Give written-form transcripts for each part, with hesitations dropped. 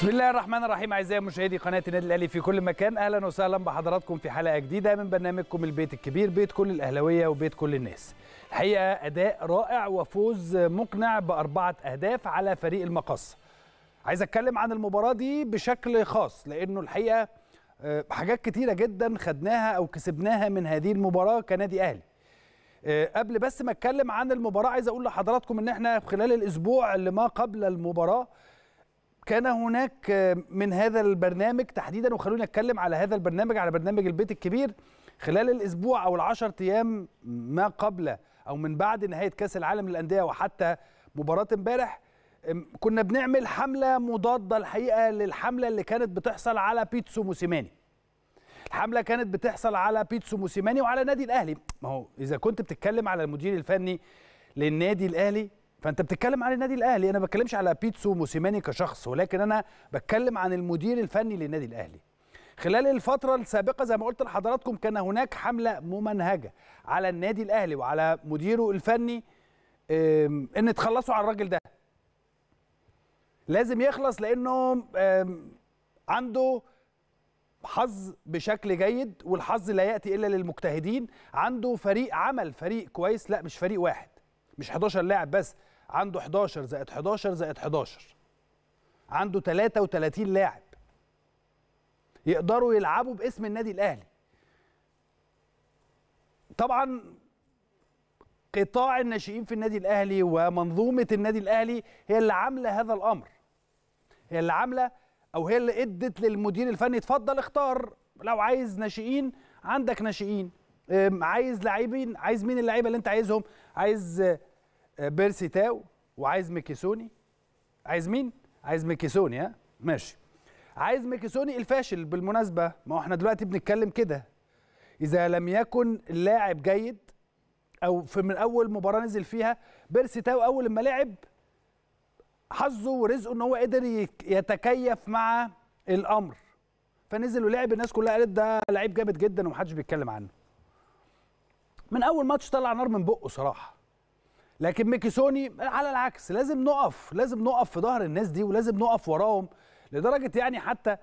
بسم الله الرحمن الرحيم. اعزائي مشاهدي قناه النادي الاهلي في كل مكان، اهلا وسهلا بحضراتكم في حلقه جديده من برنامجكم البيت الكبير، بيت كل الاهلاويه وبيت كل الناس. الحقيقه اداء رائع وفوز مقنع ب4 أهداف على فريق المقص. عايز اتكلم عن المباراه دي بشكل خاص لانه الحقيقه حاجات كتيره جدا خدناها او كسبناها من هذه المباراه كنادي اهلي. قبل بس ما اتكلم عن المباراه عايز اقول لحضراتكم ان احنا خلال الاسبوع اللي ما قبل المباراه كان هناك من هذا البرنامج تحديدا، وخلوني اتكلم على هذا البرنامج، على برنامج البيت الكبير، خلال الاسبوع او ال10 ايام ما قبل او من بعد نهايه كاس العالم للانديه وحتى مباراه امبارح كنا بنعمل حمله مضاده الحقيقه للحمله اللي كانت بتحصل على بيتسو موسيماني. الحمله كانت بتحصل على بيتسو موسيماني وعلى النادي الاهلي. ما هو اذا كنت بتتكلم على المدير الفني للنادي الاهلي فانت بتتكلم عن النادي الاهلي، انا ما بتكلمش على بيتسو موسيماني كشخص، ولكن انا بتكلم عن المدير الفني للنادي الاهلي. خلال الفتره السابقه زي ما قلت لحضراتكم كان هناك حمله ممنهجه على النادي الاهلي وعلى مديره الفني ان تخلصوا على الراجل ده. لازم يخلص لانه عنده حظ بشكل جيد، والحظ لا ياتي الا للمجتهدين. عنده فريق عمل، فريق كويس، لا مش فريق واحد، مش 11 لاعب بس، عنده 11 زائد 11 زائد 11، عنده 33 لاعب يقدروا يلعبوا باسم النادي الاهلي. طبعا قطاع الناشئين في النادي الاهلي ومنظومه النادي الاهلي هي اللي عامله هذا الامر، هي اللي عامله او هي اللي ادت للمدير الفني اتفضل اختار، لو عايز ناشئين عندك ناشئين، عايز لاعبين، عايز مين اللعيبه اللي انت عايزهم؟ عايز بيرسي تاو وعايز ميكيسوني. عايز مين؟ عايز ميكيسوني. ها ماشي، عايز ميكيسوني الفاشل بالمناسبه. ما هو احنا دلوقتي بنتكلم كده، اذا لم يكن اللاعب جيد او في من اول مباراه نزل فيها بيرسي تاو، اول لما لعب حظه ورزقه ان هو قدر يتكيف مع الامر فنزل ولعب، الناس كلها قالت ده لعيب جامد جدا ومحدش بيتكلم عنه. من اول ماتش طلع نار من بقه صراحه. لكن ميكيسوني على العكس، لازم نقف في ظهر الناس دي ولازم نقف وراهم، لدرجه يعني حتى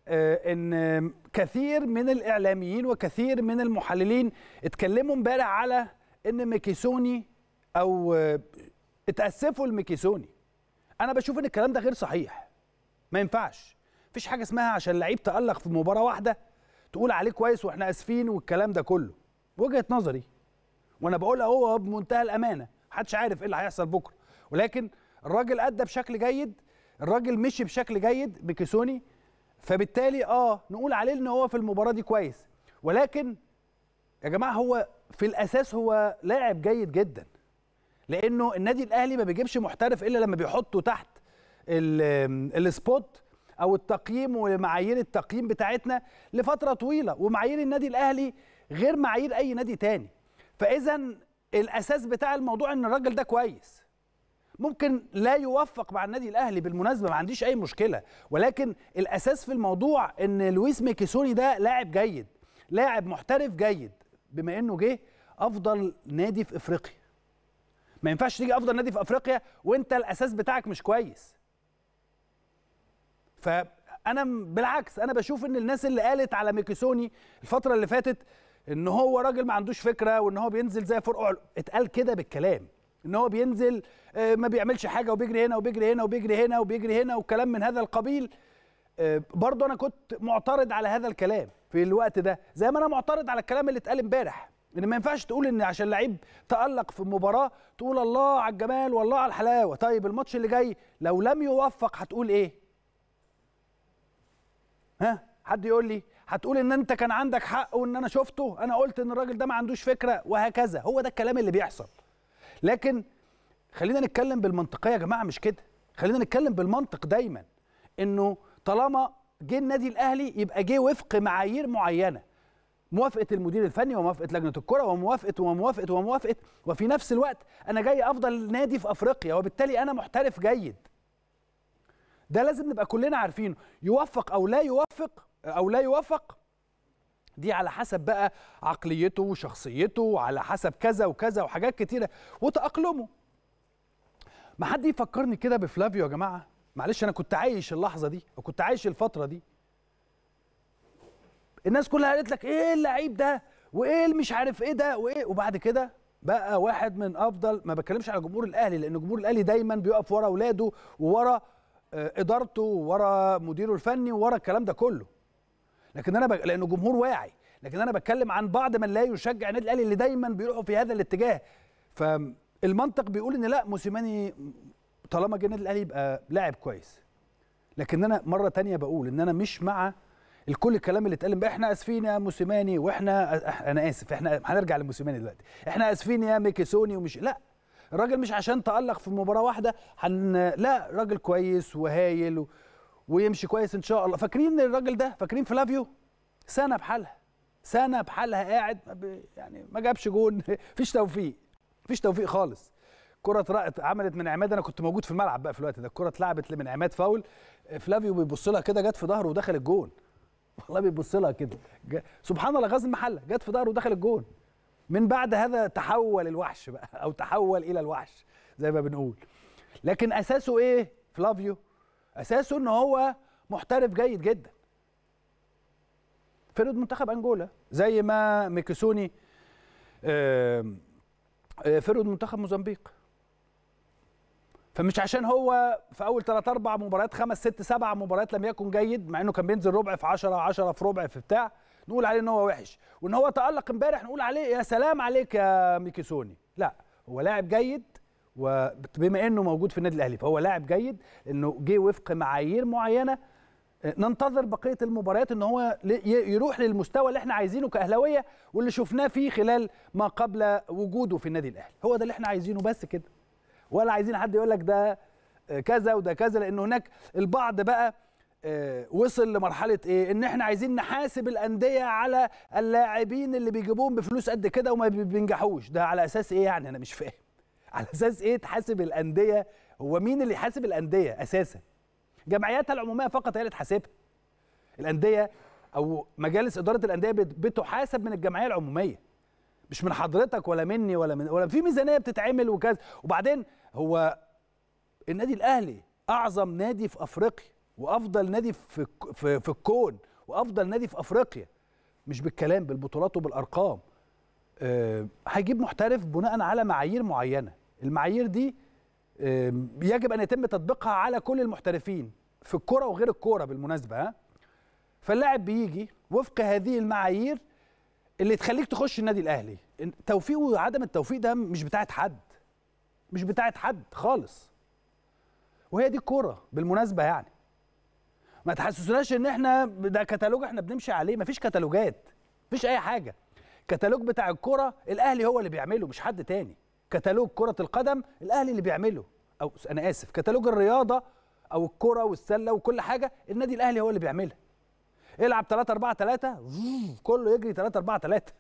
ان كثير من الاعلاميين وكثير من المحللين اتكلموا امبارح على ان ميكيسوني او اتاسفوا لميكيسوني. انا بشوف ان الكلام ده غير صحيح، ما ينفعش. مفيش حاجه اسمها عشان لعيب تألق في مباراه واحده تقول عليه كويس واحنا اسفين والكلام ده كله. وجهه نظري وانا بقولها هو بمنتهى الامانه، محدش عارف ايه اللي هيحصل بكره، ولكن الراجل ادى بشكل جيد، الراجل مشي بشكل جيد ميكيسوني، فبالتالي نقول عليه ان هو في المباراه دي كويس. ولكن يا جماعه هو في الاساس هو لاعب جيد جدا، لانه النادي الاهلي ما بيجيبش محترف الا لما بيحطه تحت السبوت او التقييم ومعايير التقييم بتاعتنا لفتره طويله، ومعايير النادي الاهلي غير معايير اي نادي تاني. فاذا الاساس بتاع الموضوع ان الراجل ده كويس، ممكن لا يوفق مع النادي الاهلي بالمناسبه، ما عنديش اي مشكله، ولكن الاساس في الموضوع ان لويس ميكيسوني ده لاعب جيد، لاعب محترف جيد، بما انه جه افضل نادي في افريقيا. ما ينفعش تيجي افضل نادي في افريقيا وانت الاساس بتاعك مش كويس. فانا بالعكس، انا بشوف ان الناس اللي قالت على ميكيسوني الفتره اللي فاتت ان هو راجل ما عندوش فكره وان هو بينزل زي فرقع، اتقال كده بالكلام ان هو بينزل ما بيعملش حاجه وبيجري هنا وبيجري هنا وبيجري هنا وبيجري هنا وكلام من هذا القبيل. برضه انا كنت معترض على هذا الكلام في الوقت ده، زي ما انا معترض على الكلام اللي اتقال امبارح ان ما ينفعش تقول ان عشان لعيب تألق في مباراه تقول الله على الجمال والله على الحلاوه. طيب الماتش اللي جاي لو لم يوفق هتقول ايه؟ ها حد يقول لي؟ هتقول ان انت كان عندك حق وان انا شفته، انا قلت ان الراجل ده ما عندوش فكره وهكذا. هو ده الكلام اللي بيحصل. لكن خلينا نتكلم بالمنطقيه يا جماعه، مش كده، خلينا نتكلم بالمنطق دايما، انه طالما جه النادي الاهلي يبقى جه وفق معايير معينه، موافقه المدير الفني وموافقه لجنه الكره وموافقه، وفي نفس الوقت انا جاي افضل نادي في افريقيا وبالتالي انا محترف جيد. ده لازم نبقى كلنا عارفينه. يوفق او لا يوفق دي على حسب بقى عقليته وشخصيته وعلى حسب كذا وكذا وحاجات كتيره وتأقلمه. ما حد يفكرني كده بفلافيو يا جماعه. معلش انا كنت عايش اللحظه دي وكنت عايش الفتره دي. الناس كلها قالت لك ايه اللعيب ده وايه اللي مش عارف ايه ده وايه، وبعد كده بقى واحد من افضل. ما بتكلمش على جمهور الاهلي، لان جمهور الاهلي دايما بيقف ورا اولاده وورا ادارته وورا مديره الفني وورا الكلام ده كله، لكن انا لانه جمهور واعي. لكن انا بتكلم عن بعض من لا يشجع النادي الاهلي اللي دايما بيروحوا في هذا الاتجاه. فالمنطق بيقول ان لا، موسيماني طالما جه النادي الاهلي يبقى لاعب كويس. لكن انا مره تانية بقول ان انا مش مع الكل الكلام اللي اتقال احنا اسفين يا موسيماني، انا اسف، احنا هنرجع لموسيماني دلوقتي، احنا اسفين يا ميكيسوني ومش لا. الراجل مش عشان تألق في مباراه واحده لا، راجل كويس وهايل ويمشي كويس ان شاء الله. فاكرين الراجل ده؟ فاكرين فلافيو؟ سنه بحالها قاعد يعني ما جابش جون. مفيش توفيق خالص. كرة عملت من عماد، انا كنت موجود في الملعب بقى في الوقت ده، الكرة اتلعبت من عماد فاول، فلافيو بيبص لها كده جت في ظهره ودخل الجون. والله بيبص لها كده، سبحان الله، غزل المحله جت في ظهره ودخل الجون. من بعد هذا تحول الوحش بقى، او تحول الى الوحش زي ما بنقول. لكن اساسه ايه فلافيو؟ اساسه ان هو محترف جيد جدا، فرد منتخب انجولا زي ما ميكيسوني فرد منتخب موزمبيق. فمش عشان هو في اول 3 4 مباريات 5 6 7 مباريات لم يكن جيد، مع انه كان بينزل ربع في 10 في ربع في بتاع، نقول عليه ان هو وحش. وان هو تألق امبارح نقول عليه يا سلام عليك يا ميكيسوني. لا، هو لاعب جيد، وبما انه موجود في النادي الاهلي فهو لاعب جيد، انه جه وفق معايير معينه. ننتظر بقيه المباريات ان هو يروح للمستوى اللي احنا عايزينه كاهلاويه، واللي شفناه فيه خلال ما قبل وجوده في النادي الاهلي. هو ده اللي احنا عايزينه بس كده، ولا عايزين حد يقول لك ده كذا وده كذا. لان هناك البعض بقى وصل لمرحله ايه، ان احنا عايزين نحاسب الانديه على اللاعبين اللي بيجيبوهم بفلوس قد كده وما بينجحوش. ده على اساس ايه يعني؟ انا مش فاهم. على اساس ايه تحاسب الانديه؟ هو مين اللي يحاسب الانديه اساسا؟ جمعياتها العموميه فقط هي اللي تحاسبها. الانديه او مجالس اداره الانديه بتحاسب من الجمعيه العموميه، مش من حضرتك ولا مني ولا في ميزانيه بتتعمل وكذا. وبعدين هو النادي الاهلي اعظم نادي في افريقيا، وافضل نادي في الكون، وافضل نادي في افريقيا، مش بالكلام، بالبطولات وبالارقام. هيجيب محترف بناء على معايير معينه. المعايير دي يجب ان يتم تطبيقها على كل المحترفين في الكوره وغير الكوره بالمناسبه. فاللاعب بيجي وفق هذه المعايير اللي تخليك تخش النادي الاهلي. التوفيق وعدم التوفيق ده مش بتاعت حد، مش بتاعت حد خالص. وهي دي الكوره بالمناسبه يعني. ما تحسسناش ان احنا ده كتالوج احنا بنمشي عليه. مفيش كتالوجات، مفيش اي حاجه. الكتالوج بتاع الكوره الاهلي هو اللي بيعمله مش حد تاني. كتالوج كره القدم الاهلي اللي بيعمله، او انا اسف، كتالوج الرياضه او الكره والسله وكل حاجه النادي الاهلي هو اللي بيعملها. العب 3-4-3 كله يجري 3-4-3.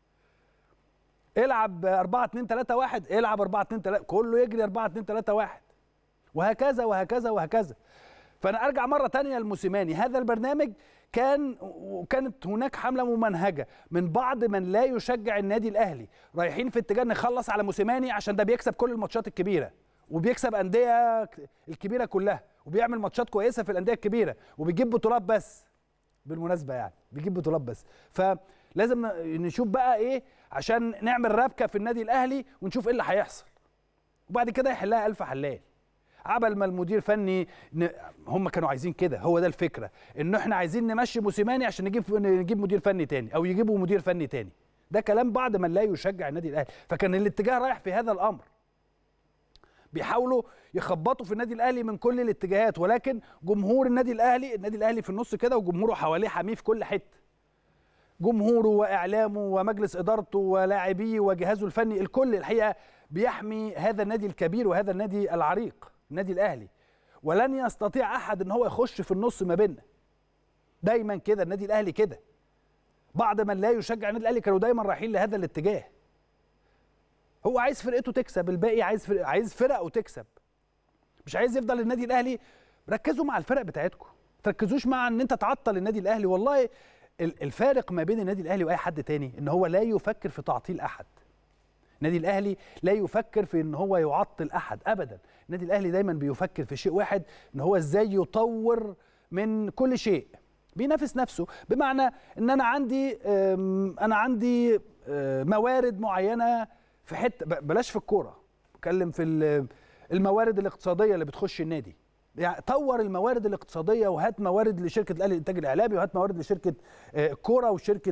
العب 4-2-3-1 العب 4-2-3 كله يجري 4-2-3-1، وهكذا وهكذا وهكذا. فانا ارجع مره ثانيه لموسيماني. هذا البرنامج كانت هناك حمله ممنهجه من بعض من لا يشجع النادي الاهلي، رايحين في اتجاه نخلص على موسيماني عشان ده بيكسب كل الماتشات الكبيره، وبيكسب انديه الكبيره كلها، وبيعمل ماتشات كويسه في الانديه الكبيره، وبيجيب بطولات بس بالمناسبه يعني، بيجيب بطولات بس. فلازم نشوف بقى ايه عشان نعمل ربكه في النادي الاهلي ونشوف ايه اللي هيحصل، وبعد كده يحلها الف حلال. عبل ما المدير فني هم كانوا عايزين كده، هو ده الفكره، انه احنا عايزين نمشي موسيماني عشان نجيب مدير فني تاني او يجيبوا مدير فني تاني. ده كلام بعض من لا يشجع النادي الاهلي. فكان الاتجاه رايح في هذا الامر، بيحاولوا يخبطوا في النادي الاهلي من كل الاتجاهات. ولكن جمهور النادي الاهلي في النص كده، وجمهوره حواليه حاميه في كل حته. جمهوره واعلامه ومجلس ادارته ولاعبيه وجهازه الفني، الكل الحقيقه بيحمي هذا النادي الكبير وهذا النادي العريق النادي الاهلي، ولن يستطيع احد ان هو يخش في النص ما بيننا. دايما كده النادي الاهلي كده. بعض من لا يشجع النادي الاهلي كانوا دايما رايحين لهذا الاتجاه. هو عايز فرقته تكسب، الباقي عايز فرقه تكسب، مش عايز يفضل النادي الاهلي. ركزوا مع الفرق بتاعتكم، ما تركزوش مع ان انت تعطل النادي الاهلي. والله الفارق ما بين النادي الاهلي واي حد تاني ان هو لا يفكر في تعطيل احد. النادي الاهلي لا يفكر في ان هو يعطل احد ابدا. النادي الاهلي دايما بيفكر في شيء واحد، ان هو ازاي يطور من كل شيء، بينافس نفسه. بمعنى ان انا عندي موارد معينه في حته، بلاش في الكوره، بتكلم في الموارد الاقتصاديه اللي بتخش النادي. يعني طور الموارد الاقتصاديه، وهات موارد لشركه الاهلي للانتاج الاعلامي، وهات موارد لشركه الكوره وشركه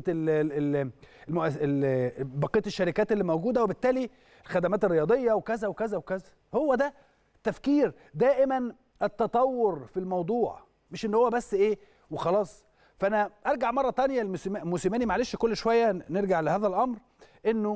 بقيه الشركات اللي موجوده، وبالتالي الخدمات الرياضيه وكذا وكذا وكذا. هو ده التفكير دائما، التطور في الموضوع، مش ان هو بس ايه وخلاص. فانا ارجع مره ثانيه لموسيماني، معلش كل شويه نرجع لهذا الامر، انه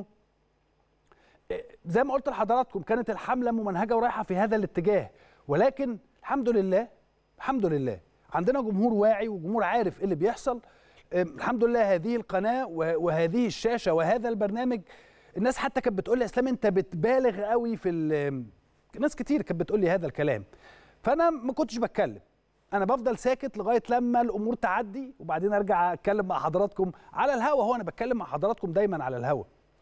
زي ما قلت لحضراتكم كانت الحمله ممنهجه ورايحه في هذا الاتجاه، ولكن الحمد لله الحمد لله عندنا جمهور واعي وجمهور عارف ايه اللي بيحصل. الحمد لله هذه القناه وهذه الشاشه وهذا البرنامج، الناس حتى كانت بتقول لي اسلام انت بتبالغ قوي في ناس كتير كانت بتقول لي هذا الكلام، فانا ما كنتش بتكلم، انا بفضل ساكت لغايه لما الامور تعدي، وبعدين ارجع اتكلم مع حضراتكم على الهوا. هو انا بتكلم مع حضراتكم دايما على الهوا.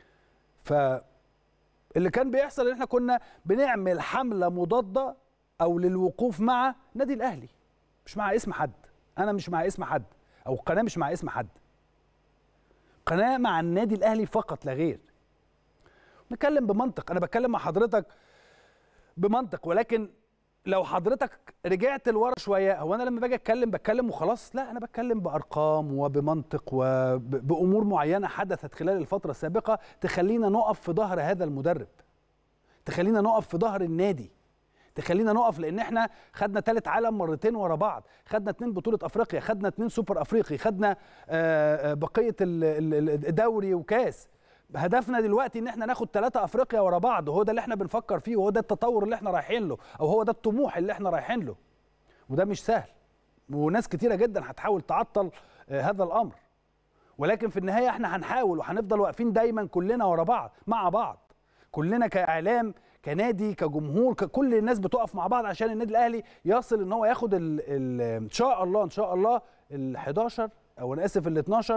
فاللي كان بيحصل ان احنا كنا بنعمل حمله مضاده او للوقوف مع النادي الاهلي، مش مع اسم حد. انا مش مع اسم حد، او القناه مش مع اسم حد، قناه مع النادي الاهلي فقط لا غير. نتكلم بمنطق، انا بتكلم مع حضرتك بمنطق، ولكن لو حضرتك رجعت لورا شويه، هو انا لما باجي بتكلم وخلاص؟ لا، انا بتكلم بارقام وبمنطق وبامور معينه حدثت خلال الفتره السابقه تخلينا نقف في ظهر هذا المدرب، تخلينا نقف في ظهر النادي، تخلينا نقف، لان احنا خدنا ثالث عالم مرتين ورا بعض، خدنا 2 بطوله افريقيا، خدنا 2 سوبر افريقي، خدنا بقيه الدوري وكاس. هدفنا دلوقتي ان احنا ناخد 3 افريقيا ورا بعض، وهو ده اللي احنا بنفكر فيه، وهو ده التطور اللي احنا رايحين له، او هو ده الطموح اللي احنا رايحين له. وده مش سهل، وناس كتيره جدا هتحاول تعطل هذا الامر، ولكن في النهايه احنا هنحاول وهنفضل واقفين دايما كلنا ورا بعض، مع بعض، كلنا كاعلام كنادي كجمهور، كل الناس بتقف مع بعض عشان النادي الاهلي يصل ان هو ياخد ان شاء الله ال11، او انا اسف ال12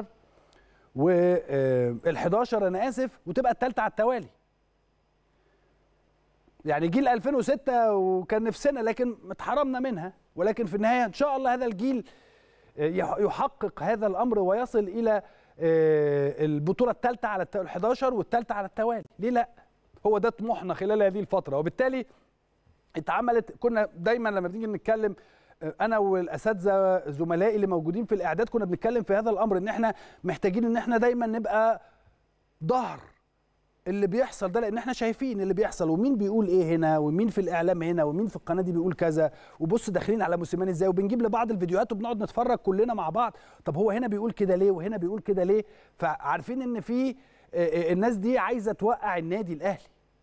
وال11 انا اسف، وتبقى الثالثه على التوالي. يعني جيل 2006 وكان نفسنا لكن اتحرمنا منها، ولكن في النهايه ان شاء الله هذا الجيل يحقق هذا الامر ويصل الى البطوله الثالثه على ال11 والثالثه على التوالي. ليه لا؟ هو ده طموحنا خلال هذه الفتره. وبالتالي اتعملت، كنا دايما لما بنيجي نتكلم انا والاساتذه زملائي اللي موجودين في الاعداد كنا بنتكلم في هذا الامر، ان احنا محتاجين ان احنا دايما نبقى ظهر اللي بيحصل ده، لان احنا شايفين اللي بيحصل ومين بيقول ايه هنا، ومين في الاعلام هنا، ومين في القناه دي بيقول كذا، وبص داخلين على موسيماني ازاي، وبنجيب لبعض الفيديوهات وبنقعد نتفرج كلنا مع بعض، طب هو هنا بيقول كده ليه وهنا بيقول كده ليه. فعارفين ان في الناس دي عايزه توقع النادي الاهلي،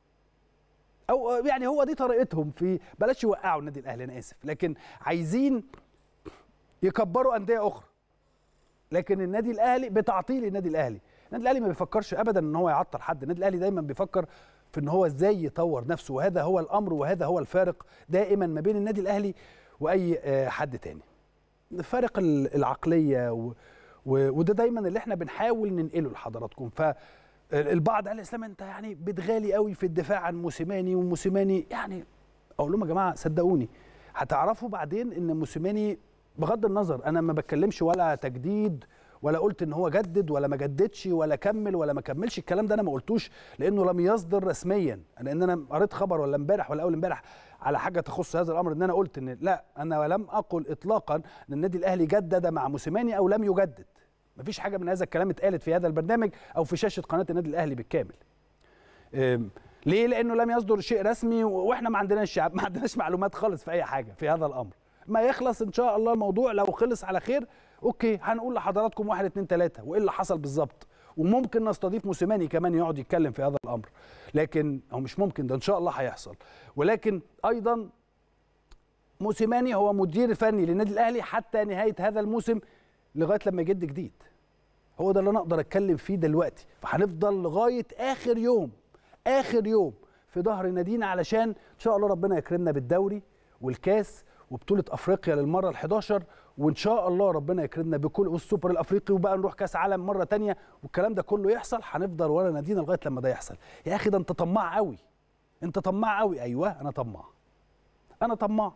او يعني هو دي طريقتهم، في بلاش يوقعوا النادي الاهلي انا اسف، لكن عايزين يكبروا انديه اخرى. لكن النادي الاهلي بتعطيل النادي الاهلي ما بيفكرش ابدا ان هو يعطل حد، النادي الاهلي دايما بيفكر في ان هو ازاي يطور نفسه، وهذا هو الامر وهذا هو الفارق دائما ما بين النادي الاهلي واي حد تاني، فارق العقليه وده دايما اللي احنا بنحاول ننقله لحضراتكم. فالبعض قال اسلام انت يعني بتغالي قوي في الدفاع عن موسيماني، وموسيماني يعني اقول لهم يا جماعه صدقوني هتعرفوا بعدين ان موسيماني بغض النظر، انا ما بتكلمش ولا تجديد ولا قلت ان هو جدد ولا ما جددش ولا كمل ولا ما كملش، الكلام ده انا ما قلتوش لانه لم يصدر رسميا، لان انا قريت خبر ولا امبارح ولا اول امبارح على حاجه تخص هذا الامر، ان انا قلت ان لا، انا لم اقل اطلاقا ان النادي الاهلي جدد مع موسيماني او لم يجدد، مفيش حاجه من هذا الكلام اتقالت في هذا البرنامج او في شاشه قناه النادي الاهلي بالكامل. ليه؟ لانه لم يصدر شيء رسمي، واحنا ما عندناش معلومات خالص في اي حاجه في هذا الامر. ما يخلص ان شاء الله الموضوع، لو خلص على خير اوكي هنقول لحضراتكم 1 2 3 وايه اللي حصل بالظبط، وممكن نستضيف موسيماني كمان يقعد يتكلم في هذا الامر، لكن هو مش ممكن، ده ان شاء الله هيحصل. ولكن ايضا موسيماني هو مدير فني للنادي الاهلي حتى نهايه هذا الموسم لغايه لما يجد جديد، هو ده اللي انا اقدر اتكلم فيه دلوقتي. فهنفضل لغايه اخر يوم في ظهر نادينا، علشان ان شاء الله ربنا يكرمنا بالدوري والكاس وبطوله افريقيا للمره ال11، وان شاء الله ربنا يكرمنا بكل والسوبر الافريقي، وبقى نروح كاس عالم مره ثانيه، والكلام ده كله يحصل، هنفضل ورا نادينا لغايه لما ده يحصل. يا اخي ده انت طماع قوي، انت طماع قوي. ايوه انا طماع، انا طماع.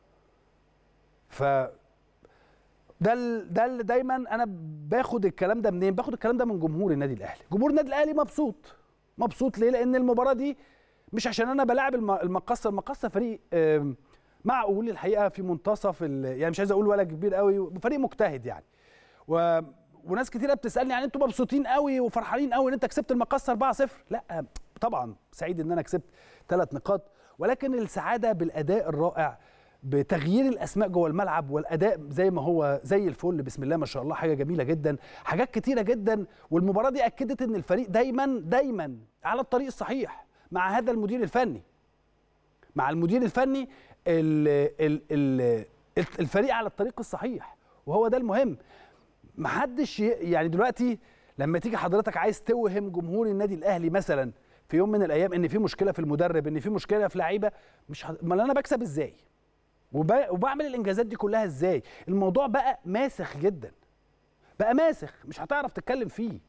ف ده اللي دايما انا باخد الكلام ده منين؟ باخد الكلام ده من جمهور النادي الاهلي. جمهور النادي الاهلي مبسوط ليه؟ لان المباراه دي مش عشان انا بلاعب المقصه فريق معقول الحقيقه، في منتصف يعني مش عايز اقول ولا كبير قوي، فريق مجتهد يعني. وناس كتيره بتسالني يعني انتوا مبسوطين قوي وفرحانين قوي ان انت كسبت المقصه 4-0؟ لا طبعا سعيد ان انا كسبت 3 نقاط، ولكن السعاده بالاداء الرائع، بتغيير الاسماء جوه الملعب، والاداء زي ما هو زي الفل بسم الله ما شاء الله، حاجه جميله جدا، حاجات كتيره جدا. والمباراه دي اكدت ان الفريق دايما على الطريق الصحيح مع هذا المدير الفني. مع المدير الفني الفريق على الطريق الصحيح، وهو ده المهم. محدش يعني دلوقتي لما تيجي حضرتك عايز توهم جمهور النادي الاهلي مثلا في يوم من الايام ان في مشكله في المدرب، ان في مشكله في لعيبه، امال انا بكسب ازاي؟ وبعمل الانجازات دي كلها ازاي؟ الموضوع بقى ماسخ جدا، بقى ماسخ، مش هتعرف تتكلم فيه.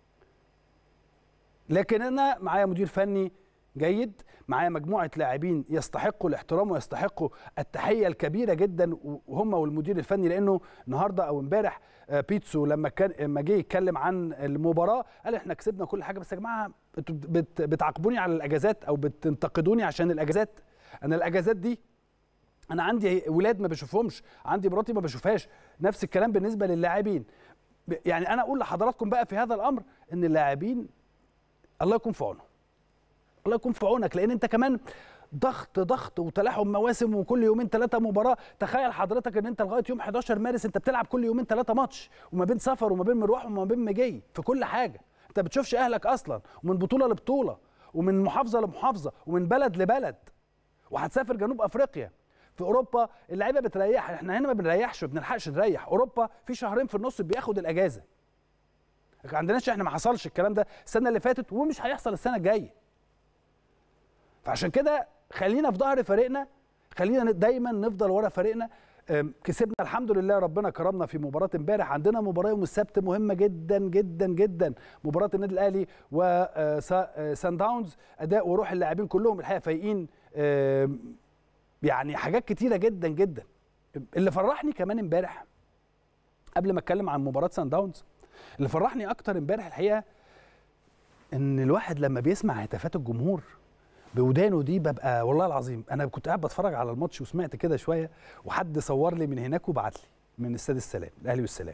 لكن انا معايا مدير فني جيد، معايا مجموعه لاعبين يستحقوا الاحترام ويستحقوا التحيه الكبيره جدا، وهم والمدير الفني. لانه النهارده او امبارح بيتسو لما جه يتكلم عن المباراه قال احنا كسبنا كل حاجه، بس يا جماعه انتوا بتعاقبوني على الاجازات او بتنتقدوني عشان الاجازات. انا الاجازات دي انا عندي ولاد ما بشوفهمش، عندي مراتي ما بشوفهاش، نفس الكلام بالنسبه للاعبين. يعني انا اقول لحضراتكم بقى في هذا الامر ان اللاعبين الله يكون في عونهم، الله يكون في عونك، لان انت كمان ضغط وتلاحم مواسم، وكل يومين 3 مباراه. تخيل حضرتك ان انت لغايه يوم 11 مارس انت بتلعب كل يومين 3 ماتش، وما بين سفر وما بين مروح وما بين مجي، في كل حاجه انت بتشوفش اهلك اصلا، ومن بطوله لبطوله، ومن محافظه لمحافظه، ومن بلد لبلد، وهتسافر جنوب افريقيا. في اوروبا اللعيبه بتريح، احنا هنا ما بنريحش، ما بنلحقش نريح. اوروبا في شهرين في النص بياخد الاجازه، عندناش احنا ما حصلش الكلام ده السنه اللي فاتت، ومش هيحصل السنه الجايه. فعشان كده خلينا في ظهر فريقنا، خلينا دايما نفضل ورا فريقنا. كسبنا الحمد لله، ربنا كرمنا في مباراه امبارح. عندنا مباراه يوم السبت مهمه جدا جدا جدا، مباراه النادي الاهلي وسان داونز. اداء وروح اللاعبين كلهم الحقيقه فايقين، يعني حاجات كتيره جدا جدا. اللي فرحني كمان امبارح قبل ما اتكلم عن مباراه سان داونز، اللي فرحني اكتر امبارح الحقيقه ان الواحد لما بيسمع هتافات الجمهور بودانه دي، ببقى والله العظيم انا كنت قاعد بتفرج على الماتش وسمعت كده شويه، وحد صور لي من هناك وبعت لي من استاد السلام، الاهلي والسلام.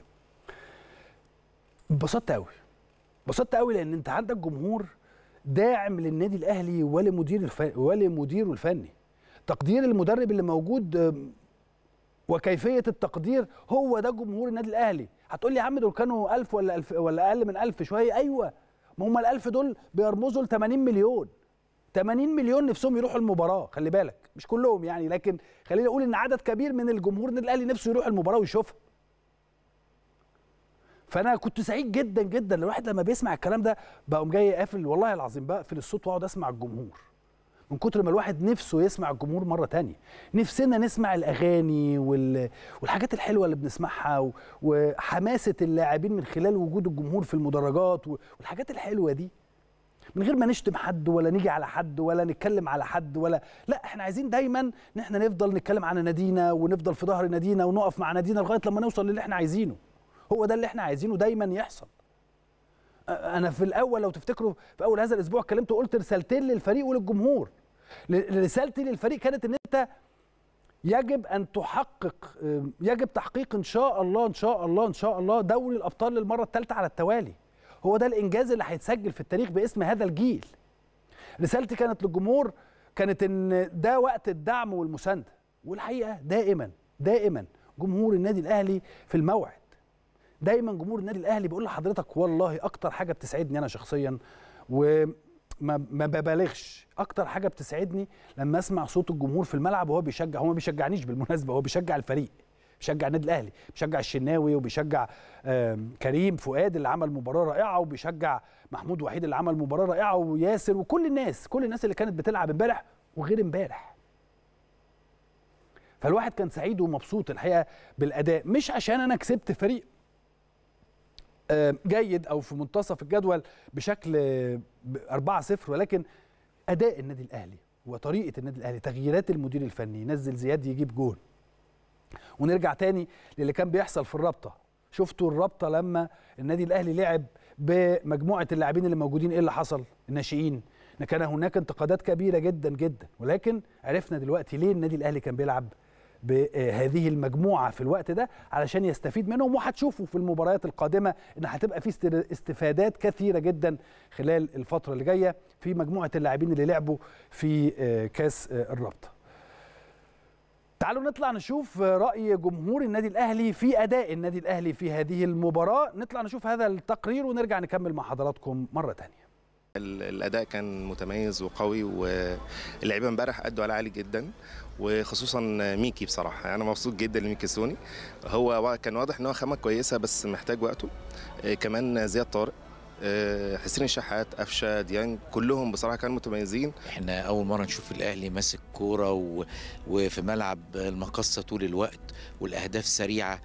انبسطت قوي لان انت عندك جمهور داعم للنادي الاهلي ولمديره الفني. تقدير المدرب اللي موجود وكيفيه التقدير، هو ده جمهور النادي الاهلي. هتقول لي يا عم دول كانوا 1000 ولا 1000 ولا اقل من 1000 شويه، ايوه ما هم ال1000 دول بيرمزوا ل 80 مليون. 80 مليون نفسهم يروحوا المباراه، خلي بالك مش كلهم يعني، لكن خلينا نقول ان عدد كبير من الجمهور النادي الاهلي نفسه يروح المباراه ويشوفها. فانا كنت سعيد جدا جدا. الواحد لما بيسمع الكلام ده بقوم جاي قافل، والله العظيم بقفل الصوت واقعد اسمع الجمهور، من كتر ما الواحد نفسه يسمع الجمهور مره تانية. نفسنا نسمع الاغاني والحاجات الحلوه اللي بنسمعها، وحماسه اللاعبين من خلال وجود الجمهور في المدرجات، والحاجات الحلوه دي، من غير ما نشتم حد ولا نيجي على حد ولا نتكلم على حد لا، احنا عايزين دايما ان احنا نفضل نتكلم عن نادينا، ونفضل في ظهر نادينا، ونقف مع نادينا لغايه لما نوصل للي احنا عايزينه. هو ده اللي احنا عايزينه دايما يحصل. انا في الاول لو تفتكروا في اول هذا الاسبوع اتكلمت وقلت رسالتين للفريق وللجمهور. رسالتي للفريق كانت ان انت يجب ان تحقق، يجب تحقيق ان شاء الله دوري الابطال للمره الثالثه على التوالي. هو ده الانجاز اللي هيتسجل في التاريخ باسم هذا الجيل. رسالتي كانت للجمهور كانت ان ده وقت الدعم والمسانده، والحقيقه دائما جمهور النادي الاهلي في الموعد. دايما جمهور النادي الاهلي بيقول لحضرتك والله اكتر حاجه بتسعدني انا شخصيا، وما ببالغش، اكتر حاجه بتسعدني لما اسمع صوت الجمهور في الملعب وهو بيشجع. هو ما بيشجعنيش بالمناسبه، هو بيشجع الفريق، بيشجع النادي الاهلي، بيشجع الشناوي، وبيشجع كريم فؤاد اللي عمل مباراه رائعه، وبيشجع محمود وحيد اللي عمل مباراه رائعه، وياسر، وكل الناس اللي كانت بتلعب امبارح وغير امبارح. فالواحد كان سعيد ومبسوط الحقيقه بالاداء، مش عشان انا كسبت فريق جيد او في منتصف الجدول بشكل 4-0، ولكن اداء النادي الاهلي وطريقه النادي الاهلي، تغييرات المدير الفني، ينزل زياد يجيب جول. ونرجع تاني للي كان بيحصل في الرابطه. شفتوا الرابطه لما النادي الاهلي لعب بمجموعه اللاعبين اللي موجودين ايه اللي حصل؟ الناشئين. كان هناك انتقادات كبيره جدا جدا، ولكن عرفنا دلوقتي ليه النادي الاهلي كان بيلعب بهذه المجموعه في الوقت ده علشان يستفيد منهم. وهتشوفوا في المباريات القادمه ان هتبقى في استفادات كثيره جدا خلال الفتره اللي جايه في مجموعه اللاعبين اللي لعبوا في كاس الرابطه. تعالوا نطلع نشوف رأي جمهور النادي الأهلي في أداء النادي الأهلي في هذه المباراة. نطلع نشوف هذا التقرير ونرجع نكمل مع حضراتكم مرة تانية. الأداء كان متميز وقوي، واللعيبة امبارح أدوا على عالي جدا، وخصوصا ميكي. بصراحة أنا مبسوط جدا لميكي سوني، هو كان واضح إن هو خامة كويسة بس محتاج وقته. كمان زياد طارق، حسين الشحات، قفشه، ديانج، كلهم بصراحه كانوا متميزين. احنا اول مره نشوف الاهلي ماسك كوره وفي ملعب المقصه طول الوقت، والاهداف سريعه،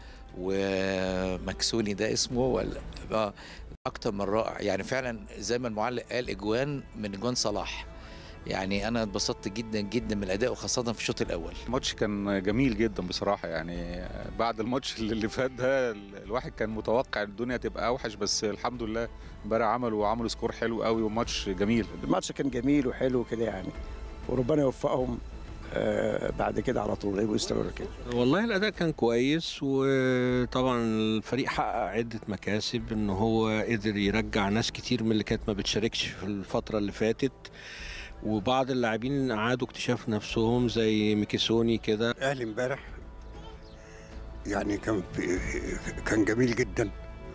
ومكسوني ده اسمه ولا اكتر من رائع. يعني فعلا زي ما المعلق قال، اجوان من اجوان صلاح. يعني انا اتبسطت جدا جدا من الاداء، وخاصه في الشوط الاول. الماتش كان جميل جدا بصراحه. يعني بعد الماتش اللي فات ده الواحد كان متوقع الدنيا تبقى اوحش، بس الحمد لله امبارح عملوا سكور حلو قوي وماتش جميل. الماتش كان جميل وحلو كده يعني، وربنا يوفقهم بعد كده على طول يبقوا يستمروا كده. والله الاداء كان كويس، وطبعا الفريق حقق عده مكاسب، ان هو قدر يرجع ناس كتير من اللي كانت ما بتشاركش في الفتره اللي فاتت، وبعض اللاعبين اعادوا اكتشاف نفسهم زي ميكيسوني كده. الاهلي امبارح يعني كان جميل جدا.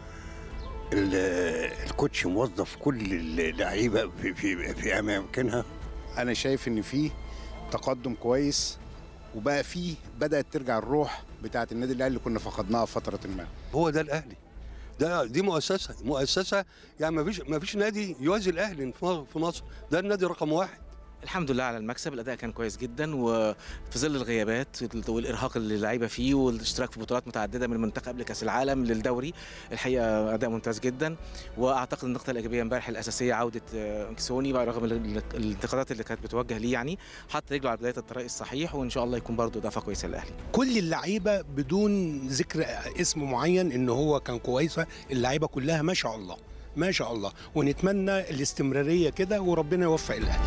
الكوتش موظف كل اللعيبه في اماكنها. انا شايف ان في تقدم كويس، وبقى بدات ترجع الروح بتاعه النادي الاهلي اللي كنا فقدناها في فتره ما. هو ده الاهلي، دي مؤسسه يعني ما فيش نادي يوازي الاهلي في مصر. ده النادي رقم واحد. الحمد لله على المكسب. الاداء كان كويس جدا، وفي ظل الغيابات والارهاق اللي اللعيبه فيه، والاشتراك في بطولات متعدده من المنتخب قبل كاس العالم للدوري، الحقيقه اداء ممتاز جدا. واعتقد النقطه الايجابيه امبارح الاساسيه عوده مكسوني رغم الانتقادات اللي كانت بتوجه ليه، يعني حط رجله على بدايه الطريق الصحيح، وان شاء الله يكون برضه اضافه كويسه للاهلي. كل اللعيبه بدون ذكر اسم معين ان هو كان كويسه، اللعيبه كلها ما شاء الله ما شاء الله، ونتمنى الاستمراريه كده وربنا يوفق الاهلي.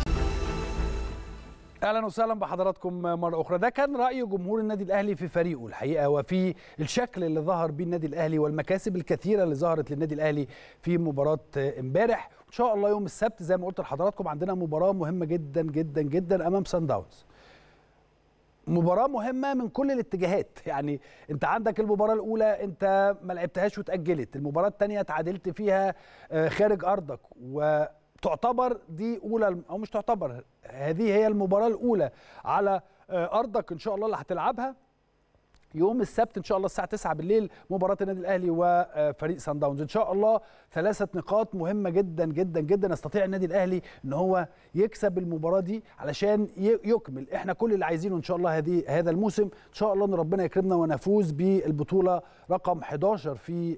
اهلا وسهلا بحضراتكم مره اخرى. ده كان راي جمهور النادي الاهلي في فريقه الحقيقه، وفي الشكل اللي ظهر بيه النادي الاهلي والمكاسب الكثيره اللي ظهرت للنادي الاهلي في مباراه امبارح. ان شاء الله يوم السبت زي ما قلت لحضراتكم عندنا مباراه مهمه جدا جدا جدا امام سان داونز. مباراه مهمه من كل الاتجاهات. يعني انت عندك المباراه الاولى انت ما لعبتهاش وتاجلت، المباراه الثانيه تعادلت فيها خارج ارضك، تعتبر دي اولى او مش تعتبر، هذه هي المباراه الاولى على ارضك ان شاء الله اللي هتلعبها يوم السبت ان شاء الله الساعه 9 بالليل، مباراه النادي الاهلي وفريق سان داونز. ان شاء الله 3 نقاط مهمه جدا جدا جدا يستطيع النادي الاهلي ان هو يكسب المباراه دي علشان يكمل. احنا كل اللي عايزينه ان شاء الله هذا الموسم ان شاء الله ان ربنا يكرمنا ونفوز بالبطوله رقم 11 في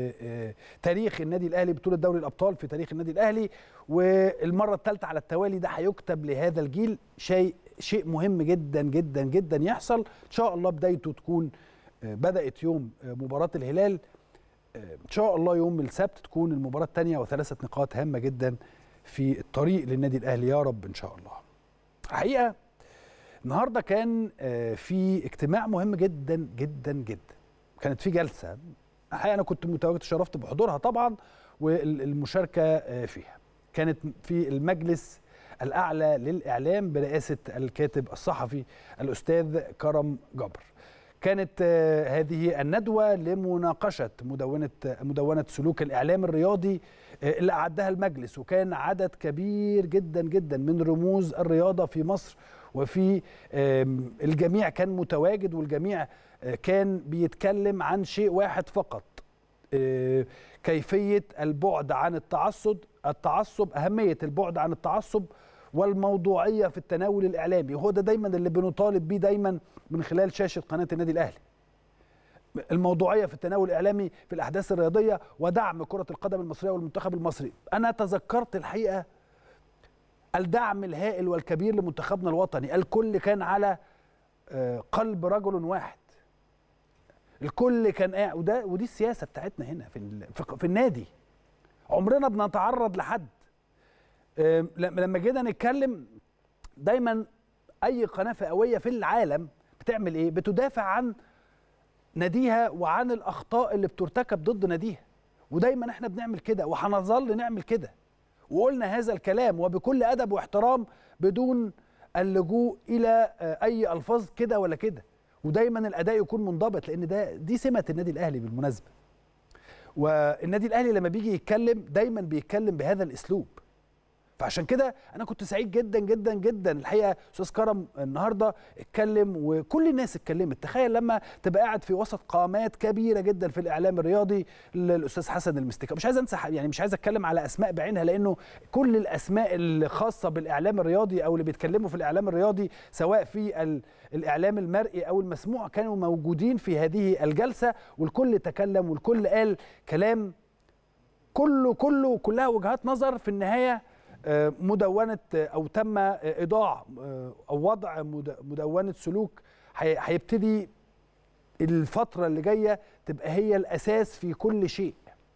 تاريخ النادي الاهلي، بطوله دوري الابطال في تاريخ النادي الاهلي، والمره الثالثه على التوالي. ده هيكتب لهذا الجيل شيء مهم جدا جدا جدا يحصل. ان شاء الله بدايته تكون بدأت يوم مباراة الهلال، ان شاء الله يوم السبت تكون المباراة الثانية، و3 نقاط هامة جدا في الطريق للنادي الاهلي يا رب ان شاء الله. الحقيقة النهارده كان في اجتماع مهم جدا جدا جدا. كانت في جلسة الحقيقة انا كنت متواجد، شرفت بحضورها طبعا والمشاركة فيها. كانت في المجلس الأعلى للإعلام برئاسة الكاتب الصحفي الأستاذ كرم جبر. كانت هذه الندوة لمناقشة مدونة سلوك الإعلام الرياضي اللي أعدها المجلس، وكان عدد كبير جدا جدا من رموز الرياضة في مصر، وفي الجميع كان متواجد، والجميع كان بيتكلم عن شيء واحد فقط: كيفية البعد عن التعصب، أهمية البعد عن التعصب، والموضوعيه في التناول الاعلامي، وهو ده دايما اللي بنطالب بيه دايما من خلال شاشه قناه النادي الاهلي. الموضوعيه في التناول الاعلامي في الاحداث الرياضيه ودعم كره القدم المصريه والمنتخب المصري. انا تذكرت الحقيقه الدعم الهائل والكبير لمنتخبنا الوطني، الكل كان على قلب رجل واحد، الكل كان قاعد، ودي السياسه بتاعتنا هنا في النادي. عمرنا بنتعرض لحد. لما جينا نتكلم دايما اي قناه فئويه في العالم بتعمل ايه؟ بتدافع عن ناديها وعن الاخطاء اللي بترتكب ضد ناديها، ودايما احنا بنعمل كده وهنظل نعمل كده، وقلنا هذا الكلام وبكل ادب واحترام بدون اللجوء الى اي الفاظ كده ولا كده، ودايما الاداء يكون منضبط، لان دي سمه النادي الاهلي بالمناسبه. والنادي الاهلي لما بيجي يتكلم دايما بيتكلم بهذا الاسلوب. فعشان كده انا كنت سعيد جدا جدا جدا الحقيقه استاذ كرم النهارده اتكلم وكل الناس اتكلمت. تخيل لما تبقى قاعد في وسط قامات كبيره جدا في الاعلام الرياضي، الاستاذ حسن المستكاوي، مش عايز انسى يعني مش عايز اتكلم على اسماء بعينها، لانه كل الاسماء الخاصه بالاعلام الرياضي او اللي بيتكلموا في الاعلام الرياضي سواء في الاعلام المرئي او المسموع كانوا موجودين في هذه الجلسه، والكل تكلم والكل قال كلام كلها وجهات نظر. في النهايه مدونة أو تم إيضاع أو وضع مدونة سلوك هيبتدي الفترة اللي جاية تبقى هي الأساس في كل شيء،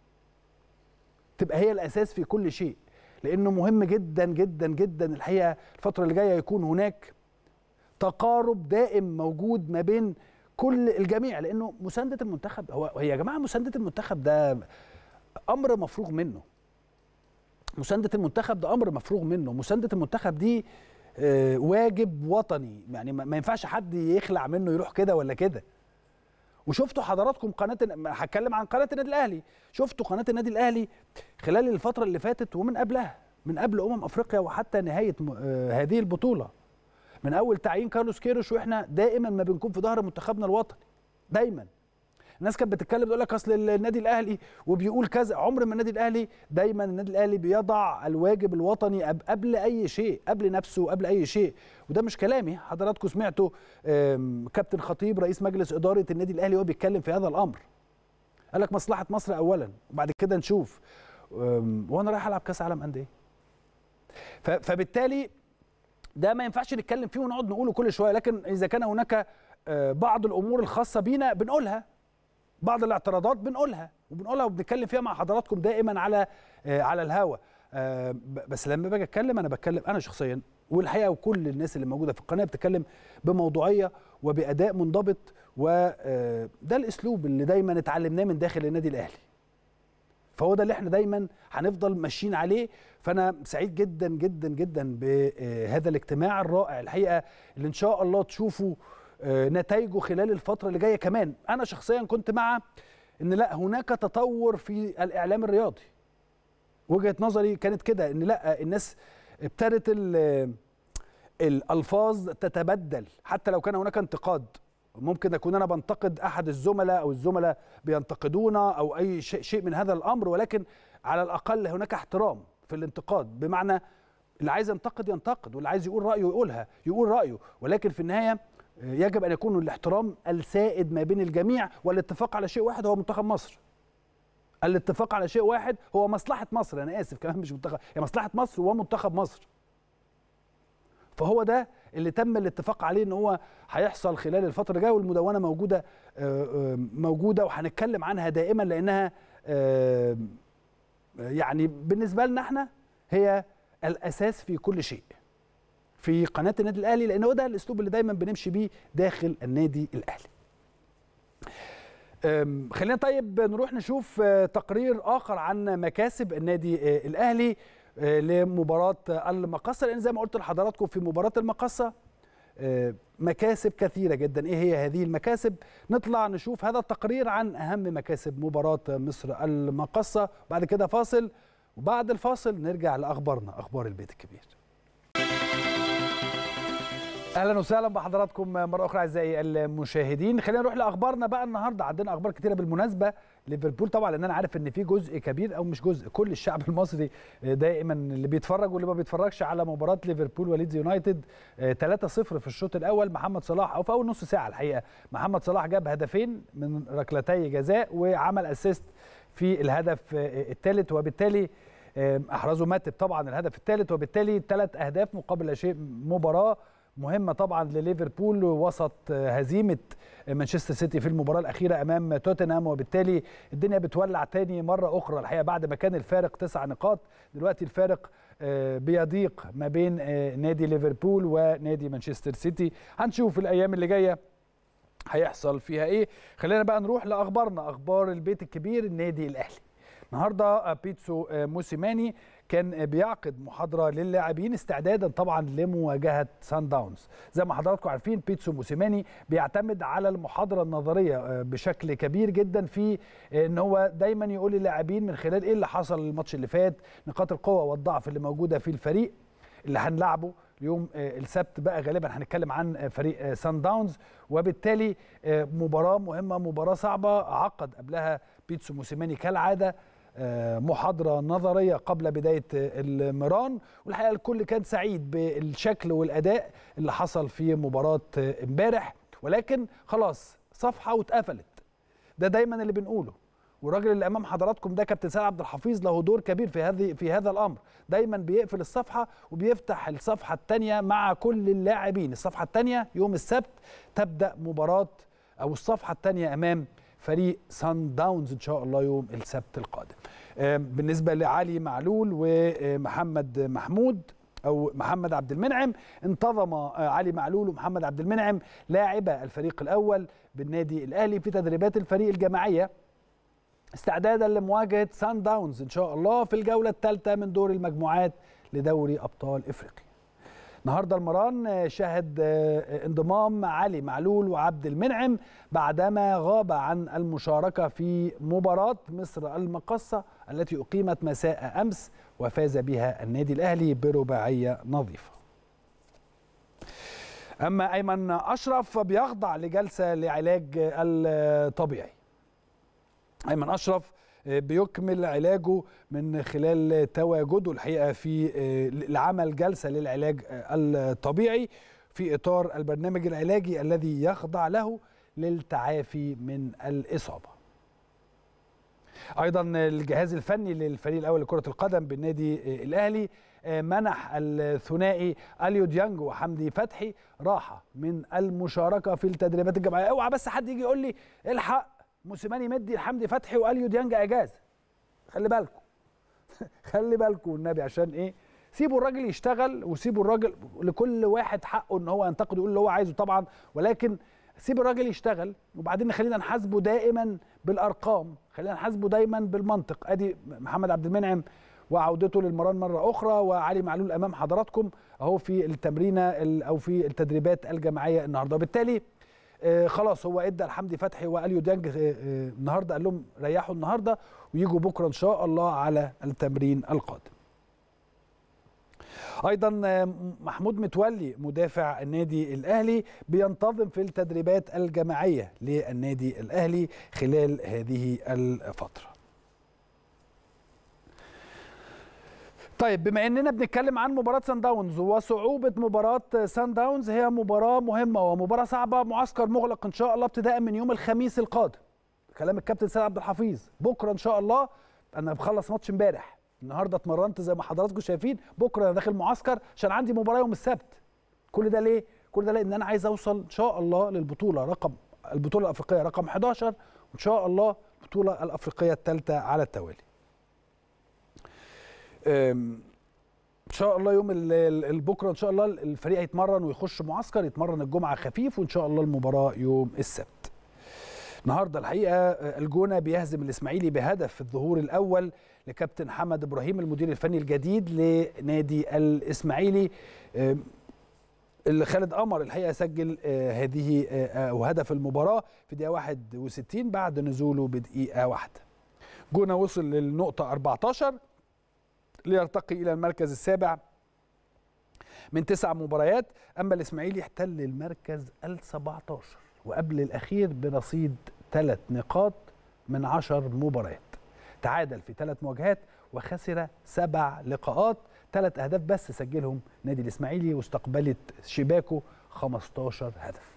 تبقى هي الأساس في كل شيء، لأنه مهم جدا جدا جدا الحقيقة الفترة اللي جاية يكون هناك تقارب دائم موجود ما بين كل الجميع، لأنه مساندة المنتخب هي يا جماعة مساندة المنتخب ده أمر مفروغ منه. مساندة المنتخب ده أمر مفروغ منه، مساندة المنتخب دي واجب وطني، يعني ما ينفعش حد يخلع منه يروح كده ولا كده. وشفتوا حضراتكم هتكلم عن قناة النادي الأهلي، شفتوا قناة النادي الأهلي خلال الفترة اللي فاتت ومن قبلها، من قبل أفريقيا وحتى نهاية هذه البطولة، من أول تعيين كارلوس كيروش وإحنا دائما ما بنكون في ظهر منتخبنا الوطني. دايما الناس كانت بتتكلم تقول لك اصل النادي الاهلي وبيقول كذا، عمر ما النادي الاهلي، دايما النادي الاهلي بيضع الواجب الوطني قبل اي شيء، قبل نفسه قبل اي شيء. وده مش كلامي، حضراتكم سمعتوا كابتن خطيب رئيس مجلس اداره النادي الاهلي وهو بيتكلم في هذا الامر، قال لك مصلحه مصر اولا وبعد كده نشوف وانا رايح العب كاس عالم انديه. فبالتالي ده ما ينفعش نتكلم فيه ونقعد نقوله كل شويه، لكن اذا كان هناك بعض الامور الخاصه بينا بنقولها، بعض الاعتراضات بنقولها وبنتكلم فيها مع حضراتكم دائما على الهوا. بس لما باجي اتكلم انا بتكلم انا شخصيا، والحقيقه وكل الناس اللي موجوده في القناه بتتكلم بموضوعيه وباداء منضبط، وده الاسلوب اللي دايما اتعلمناه من داخل النادي الاهلي. فهو ده اللي احنا دايما هنفضل ماشيين عليه. فانا سعيد جدا جدا جدا بهذا الاجتماع الرائع الحقيقه اللي ان شاء الله تشوفوا نتائجه خلال الفترة اللي جاية. كمان أنا شخصيا كنت مع إن لا هناك تطور في الإعلام الرياضي. وجهة نظري كانت كده، إن لا الناس ابتدت الألفاظ تتبدل، حتى لو كان هناك انتقاد، ممكن أكون أنا بنتقد أحد الزملاء أو الزملاء بينتقدونا أو أي شيء من هذا الأمر، ولكن على الأقل هناك احترام في الانتقاد، بمعنى اللي عايز ينتقد واللي عايز يقول رأيه يقول رأيه، ولكن في النهاية يجب أن يكون الاحترام السائد ما بين الجميع، والاتفاق على شيء واحد هو منتخب مصر. الاتفاق على شيء واحد هو مصلحة مصر، أنا آسف كمان مش منتخب، هي مصلحة مصر ومنتخب مصر. فهو ده اللي تم الاتفاق عليه ان هو هيحصل خلال الفترة الجاية، والمدونة موجودة وهنتكلم عنها دائما، لأنها يعني بالنسبة لنا احنا هي الأساس في كل شيء في قناة النادي الأهلي، لأن هو ده الأسلوب اللي دايما بنمشي بيه داخل النادي الأهلي. خلينا طيب نروح نشوف تقرير آخر عن مكاسب النادي الأهلي لمباراة المقصة، لأن زي ما قلت لحضراتكم في مباراة المقصة مكاسب كثيرة جدا. إيه هي هذه المكاسب؟ نطلع نشوف هذا التقرير عن أهم مكاسب مباراة مصر المقصة، بعد كده فاصل، وبعد الفاصل نرجع لأخبارنا، أخبار البيت الكبير. اهلا وسهلا بحضراتكم مره اخرى اعزائي المشاهدين. خلينا نروح لاخبارنا بقى. النهارده عندنا اخبار كتيره بالمناسبه. ليفربول طبعا، لان انا عارف ان في جزء كبير او مش جزء، كل الشعب المصري دائما اللي بيتفرج واللي ما بيتفرجش على مباراه ليفربول وليدز يونايتد 3-0 في الشوط الاول. محمد صلاح او في اول نص ساعه الحقيقه محمد صلاح جاب هدفين من ركلتي جزاء وعمل اسيست في الهدف الثالث، وبالتالي احرزوا ماتب طبعا الهدف الثالث، وبالتالي 3 أهداف مقابل لا شيء. مباراه مهمه طبعا لليفربول وسط هزيمه مانشستر سيتي في المباراه الاخيره امام توتنهام، وبالتالي الدنيا بتولع تاني مره اخرى الحقيقه. بعد ما كان الفارق 9 نقاط دلوقتي الفارق بيضيق ما بين نادي ليفربول ونادي مانشستر سيتي. هنشوف الايام اللي جايه هيحصل فيها ايه. خلينا بقى نروح لاخبارنا، اخبار البيت الكبير النادي الاهلي. النهارده بيتسو موسيماني كان بيعقد محاضره للاعبين استعدادا طبعا لمواجهه سان داونز. زي ما حضراتكم عارفين بيتسو موسيماني بيعتمد على المحاضره النظريه بشكل كبير جدا في ان هو دايما يقول للاعبين من خلال ايه اللي حصل الماتش اللي فات، نقاط القوه والضعف اللي موجوده في الفريق اللي هنلعبه يوم السبت. بقى غالبا هنتكلم عن فريق سان داونز، وبالتالي مباراه مهمه، مباراه صعبه. عقد قبلها بيتسو موسيماني كالعاده محاضرة نظرية قبل بداية المران، والحقيقة الكل كان سعيد بالشكل والأداء اللي حصل في مباراة امبارح، ولكن خلاص صفحة واتقفلت. ده دايما اللي بنقوله، والراجل اللي أمام حضراتكم ده كابتن سيد عبد الحفيظ له دور كبير في هذا الأمر. دايما بيقفل الصفحة وبيفتح الصفحة الثانية مع كل اللاعبين. الصفحة الثانية يوم السبت تبدأ مباراة أو الصفحة الثانية أمام فريق سان داونز ان شاء الله يوم السبت القادم. بالنسبه لعلي معلول ومحمد محمود او محمد عبد المنعم، انتظم علي معلول ومحمد عبد المنعم لاعبا الفريق الاول بالنادي الاهلي في تدريبات الفريق الجماعيه استعدادا لمواجهه سان داونز ان شاء الله في الجوله الثالثه من دور المجموعات لدوري ابطال افريقيا. النهارده المران شهد انضمام علي معلول وعبد المنعم بعدما غاب عن المشاركة في مباراة مصر المقصة التي أقيمت مساء أمس وفاز بها النادي الأهلي برباعية نظيفة. أما أيمن أشرف بيخضع لجلسة لعلاج الطبيعي. أيمن أشرف بيكمل علاجه من خلال تواجده الحقيقه في العمل جلسه للعلاج الطبيعي في اطار البرنامج العلاجي الذي يخضع له للتعافي من الاصابه. ايضا الجهاز الفني للفريق الاول لكره القدم بالنادي الاهلي منح الثنائي اليو ديانج وحمدي فتحي راحه من المشاركه في التدريبات الجماعيه. اوعى بس حد يجي يقول لي الحق موسيماني مدي لحمدي فتحي واليو ديانج اجازه. خلي بالكم خلي بالكم والنبي، عشان ايه؟ سيبوا الراجل يشتغل، وسيبوا الراجل لكل واحد حقه ان هو ينتقد ويقول اللي هو عايزه طبعا، ولكن سيب الراجل يشتغل. وبعدين خلينا نحاسبه دائما بالارقام، خلينا نحاسبه دايما بالمنطق. ادي محمد عبد المنعم وعودته للمران مره اخرى، وعلي معلول امام حضراتكم اهو في التمرينه او في التدريبات الجماعيه النهارده. وبالتالي خلاص هو ادى لحمدي فتحي واليو ديانج النهارده، قال لهم ريحوا النهارده ويجوا بكره ان شاء الله على التمرين القادم. ايضا محمود متولي مدافع النادي الاهلي بينتظم في التدريبات الجماعيه للنادي الاهلي خلال هذه الفتره. طيب بما اننا بنتكلم عن مباراه سان داونز وصعوبه مباراه سان داونز، هي مباراه مهمه ومباراه صعبه. معسكر مغلق ان شاء الله ابتداء من يوم الخميس القادم. كلام الكابتن سيد عبد الحفيظ. بكره ان شاء الله، انا بخلص ماتش امبارح، النهارده اتمرنت زي ما حضراتكم شايفين، بكره انا داخل معسكر عشان عندي مباراه يوم السبت. كل ده ليه؟ كل ده لان انا عايز اوصل ان شاء الله للبطوله البطوله الافريقيه رقم 11، وان شاء الله البطوله الافريقيه الثالثه على التوالي. ان شاء الله يوم بكره ان شاء الله الفريق هيتمرن ويخش معسكر، يتمرن الجمعه خفيف، وان شاء الله المباراه يوم السبت. النهارده الحقيقه الجونه بيهزم الاسماعيلي بهدف في الظهور الاول لكابتن حمد ابراهيم المدير الفني الجديد لنادي الاسماعيلي، اللي خالد قمر الحقيقه سجل هذه او هدف المباراه في دقيقه 61 بعد نزوله بدقيقه واحده. جونه وصل للنقطه 14 ليرتقي الى المركز السابع من 9 مباريات. أما الإسماعيلي احتل المركز ال17 وقبل الأخير برصيد 3 نقاط من 10 مباريات. تعادل في 3 مواجهات وخسر 7 لقاءات. 3 أهداف بس سجلهم نادي الإسماعيلي واستقبلت شباكه 15 هدف.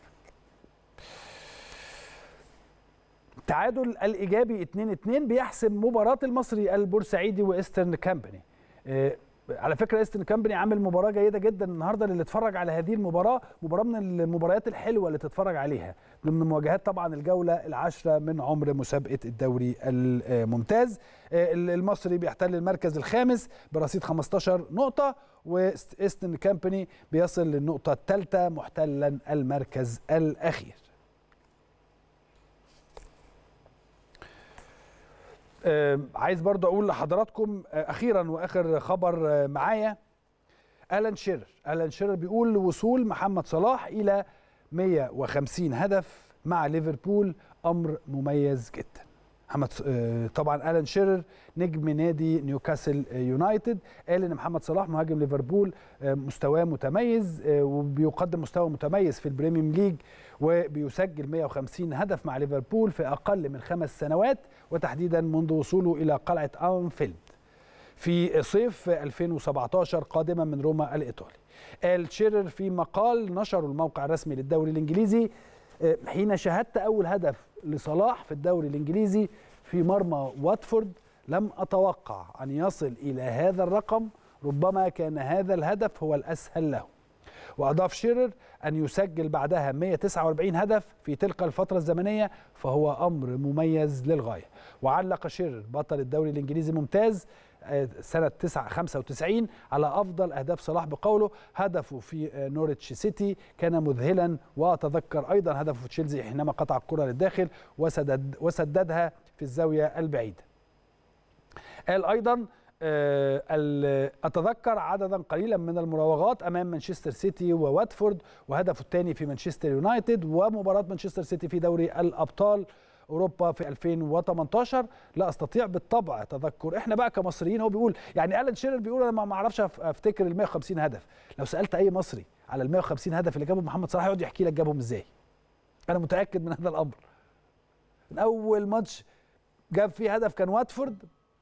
التعادل الإيجابي 2-2 بيحسم مباراة المصري البورسعيدي وإيسترن كامباني. على فكرة إيسترن كامباني عامل مباراة جيدة جدا النهاردة للي اتفرج على هذه المباراة، مباراة من المباريات الحلوة اللي تتفرج عليها ضمن مواجهات طبعا الجولة العاشرة من عمر مسابقة الدوري الممتاز. المصري بيحتل المركز الخامس برصيد 15 نقطة، وإيسترن كامباني بيصل للنقطة الثالثة محتلا المركز الأخير. عايز برضه اقول لحضراتكم اخيرا واخر خبر معايا، ألان شيرر بيقول وصول محمد صلاح الى 150 هدف مع ليفربول امر مميز جدا. محمد طبعا ألان شيرر نجم نادي نيوكاسل يونايتد قال ان محمد صلاح مهاجم ليفربول مستواه متميز وبيقدم مستوى متميز في البريميوم ليج، وبيسجل 150 هدف مع ليفربول في اقل من 5 سنوات، وتحديدا منذ وصوله الى قلعه أنفيلد في صيف 2017 قادما من روما الايطالي. قال شيرر في مقال نشره الموقع الرسمي للدوري الانجليزي: حين شاهدت اول هدف لصلاح في الدوري الانجليزي في مرمى واتفورد لم اتوقع ان يصل الى هذا الرقم، ربما كان هذا الهدف هو الاسهل له. واضاف شيرر ان يسجل بعدها 149 هدف في تلك الفتره الزمنيه فهو امر مميز للغايه. وعلق شيرر بطل الدوري الانجليزي ممتاز سنة 95 على أفضل أهداف صلاح بقوله: هدفه في نوريتش سيتي كان مذهلا، وأتذكر أيضا هدفه في تشيلسي حينما قطع الكرة للداخل وسددها في الزاوية البعيدة. قال أيضا: أتذكر عددا قليلا من المراوغات أمام مانشستر سيتي وواتفورد، وهدفه الثاني في مانشستر يونايتد، ومباراة مانشستر سيتي في دوري الأبطال أوروبا في 2018. لا أستطيع بالطبع تذكر. إحنا بقى كمصريين، هو بيقول يعني ألان شيرر بيقول أنا ما أعرفش أفتكر ال 150 هدف. لو سألت أي مصري على ال 150 هدف اللي جابهم محمد صلاح يقعد يحكي لك جابهم إزاي. أنا متأكد من هذا الأمر. من أول ماتش جاب فيه هدف كان واتفورد،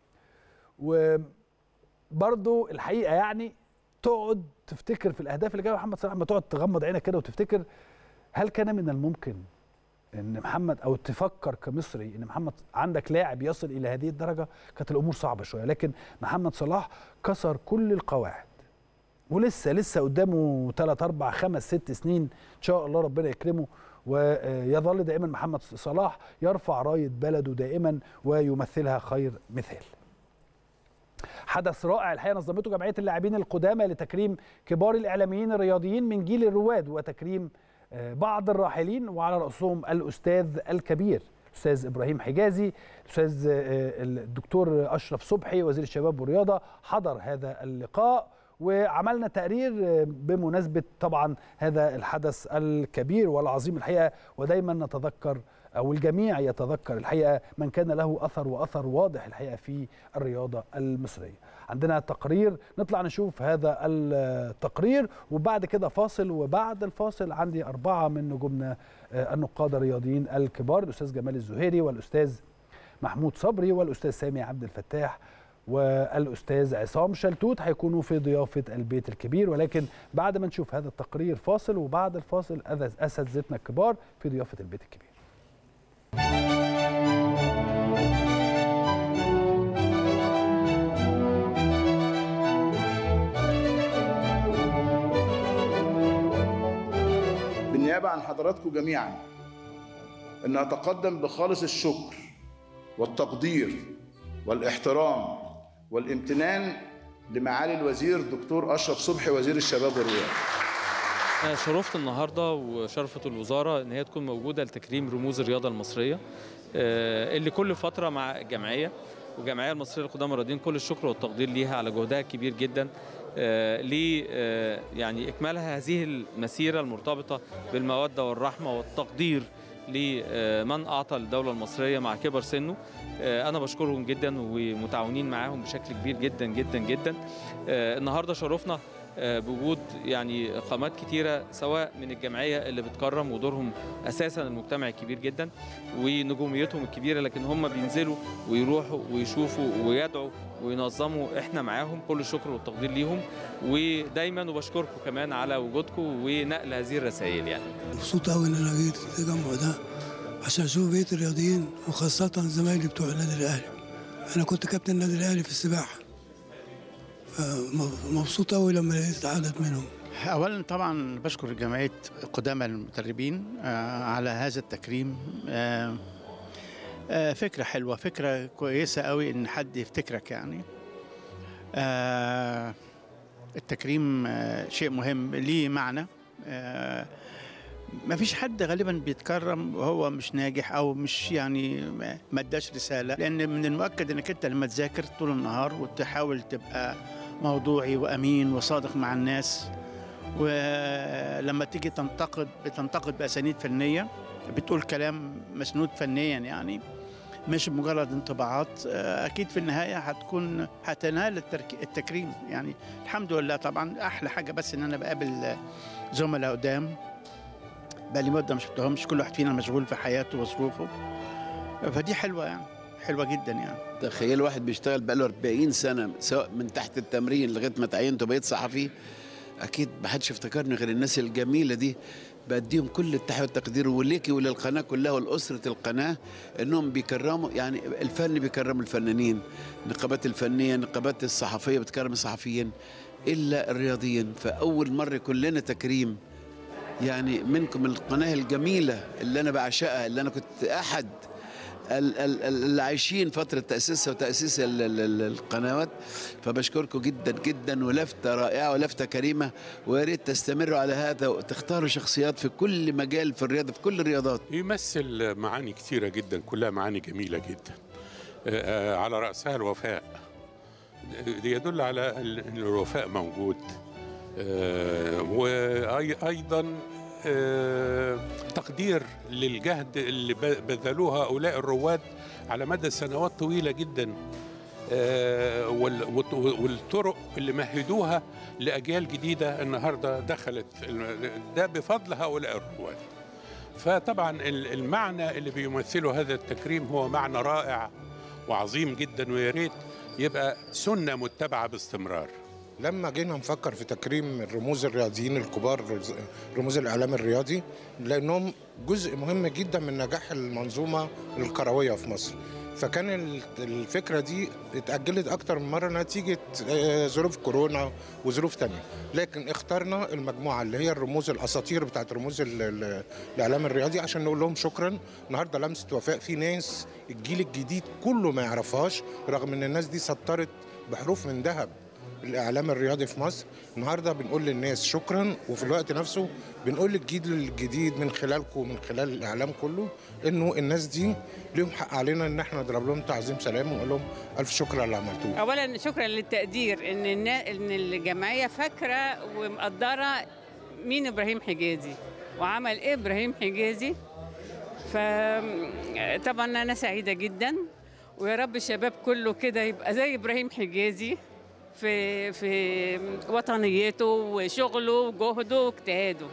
وبرضه الحقيقة يعني تقعد تفتكر في الأهداف اللي جابها محمد صلاح، ما تقعد تغمض عينك كده وتفتكر هل كان من الممكن ان محمد، او تفكر كمصري ان محمد عندك لاعب يصل الى هذه الدرجه؟ كانت الامور صعبه شويه، لكن محمد صلاح كسر كل القواعد ولسه قدامه 3 4 5 6 سنين ان شاء الله ربنا يكرمه، ويظل دائما محمد صلاح يرفع رايه بلده دائما ويمثلها خير مثال. حدث رائع الحقيقه نظمته جمعيه اللاعبين القدامى لتكريم كبار الاعلاميين الرياضيين من جيل الرواد وتكريم بعض الراحلين، وعلى رأسهم الأستاذ الكبير الأستاذ إبراهيم حجازي، الأستاذ الدكتور أشرف صبحي وزير الشباب والرياضة حضر هذا اللقاء، وعملنا تقرير بمناسبة طبعا هذا الحدث الكبير والعظيم الحقيقة. ودايما نتذكر أو الجميع يتذكر الحقيقة من كان له أثر وأثر واضح الحقيقة في الرياضة المصرية. عندنا تقرير نطلع نشوف هذا التقرير وبعد كده فاصل، وبعد الفاصل عندي 4 من نجومنا النقاد الرياضيين الكبار، الأستاذ جمال الزهيري والأستاذ محمود صبري والأستاذ سامي عبد الفتاح والأستاذ عصام شلتوت هيكونوا في ضيافة البيت الكبير. ولكن بعد ما نشوف هذا التقرير فاصل، وبعد الفاصل أساتذتنا الكبار في ضيافة البيت الكبير. بالنيابة عن حضراتكم جميعا أن أتقدم بخالص الشكر والتقدير والاحترام والامتنان لمعالي الوزير دكتور أشرف صبحي وزير الشباب والرياضة. شرفت النهارده وشرفت الوزاره ان هي تكون موجوده لتكريم رموز الرياضه المصريه اللي كل فتره مع الجمعيه والجمعيه المصريه للقدامى الرياضيين كل الشكر والتقدير ليها على جهدها الكبير جدا يعني اكمالها هذه المسيره المرتبطه بالموده والرحمه والتقدير لمن اعطى الدوله المصريه مع كبر سنه. انا بشكرهم جدا ومتعاونين معاهم بشكل كبير جدا جدا جدا. النهارده شرفنا بوجود يعني قامات كتيرة سواء من الجمعية اللي بتكرم ودورهم أساسا المجتمع الكبير جدا ونجوميتهم الكبيرة، لكن هم بينزلوا ويروحوا ويشوفوا ويدعوا وينظموا، احنا معاهم. كل الشكر والتقدير ليهم، ودايما وبشكركم كمان على وجودكم ونقل هذه الرسائل. يعني مبسوط قوي ان انا جيت التجمع ده عشان اشوف بقيه الرياضيين وخاصه زمايلي بتوع النادي الاهلي. انا كنت كابتن النادي الاهلي في السباحه، مبسوط قوي لما لقيت عدد منهم. اولا طبعا بشكر جمعيه قدامى المدربين على هذا التكريم. فكره حلوه، فكره كويسه قوي ان حد يفتكرك. يعني التكريم شيء مهم ليه معنى. ما فيش حد غالبا بيتكرم وهو مش ناجح او مش يعني ما اداش رساله، لان من المؤكد انك انت لما تذاكر طول النهار وتحاول تبقى موضوعي وامين وصادق مع الناس، ولما تيجي بتنتقد باسانيد فنيه، بتقول كلام مسنود فنيا، يعني مش مجرد انطباعات، اكيد في النهايه هتنال التكريم. يعني الحمد لله. طبعا احلى حاجه بس ان انا بقابل زملاء قدام بقى لي مده ما شفتهمش، كل واحد فينا مشغول في حياته وظروفه، فدي حلوه يعني، حلوه جدا يعني. تخيل واحد بيشتغل بقى له 40 سنه سواء من تحت التمرين لغايه ما تعينت وبقيت صحفي، اكيد ما حدش افتكرني غير الناس الجميله دي. بديهم كل التحيه والتقدير، وليكي وللقناه كلها ولاسره القناه انهم بيكرموا، يعني الفن بيكرم الفنانين، النقابات الفنيه، النقابات الصحفيه بتكرم الصحفيين، الا الرياضيين. فاول مره يكون لنا تكريم يعني منكم، القناه الجميله اللي انا بعشقها، اللي انا كنت احد اللي عايشين فترة تأسيسها وتأسيس القنوات. فبشكركم جدا جدا، ولفتة رائعة ولفتة كريمة، ويا ريت تستمروا على هذا وتختاروا شخصيات في كل مجال في الرياضة، في كل الرياضات. يمثل معاني كثيرة جدا، كلها معاني جميلة جدا، على رأسها الوفاء. يدل على أن الوفاء موجود، وأيضا تقدير للجهد اللي بذلوه هؤلاء الرواد على مدى سنوات طويلة جدا، والطرق اللي مهدوها لأجيال جديدة النهاردة دخلت، ده بفضل هؤلاء الرواد. فطبعا المعنى اللي بيمثله هذا التكريم هو معنى رائع وعظيم جدا، ويا ريت يبقى سنة متبعة باستمرار. لما جينا نفكر في تكريم الرموز الرياضيين الكبار، رموز الإعلام الرياضي، لأنهم جزء مهم جدا من نجاح المنظومة الكروية في مصر، فكان الفكرة دي اتأجلت أكتر من مرة نتيجة ظروف كورونا وظروف تانية، لكن اخترنا المجموعة اللي هي الرموز الأساطير بتاعت رموز الإعلام الرياضي عشان نقول لهم شكرا. النهاردة لمسة وفاء في ناس الجيل الجديد كله ما يعرفهاش، رغم ان الناس دي سطرت بحروف من ذهب الإعلام الرياضي في مصر. النهارده بنقول للناس شكرا، وفي الوقت نفسه بنقول للجيل الجديد من خلالكم ومن خلال الإعلام كله إنه الناس دي ليهم حق علينا إن احنا نضرب لهم تعظيم سلام ونقول لهم ألف شكر على اللي عملتوه. أولا شكرا للتقدير إن الجمعية فاكرة ومقدرة مين إبراهيم حجازي وعمل إيه إبراهيم حجازي. فطبعا أنا سعيدة جدا، ويا رب الشباب كله كده يبقى زي إبراهيم حجازي في وطنيته وشغله وجهده واجتهاده.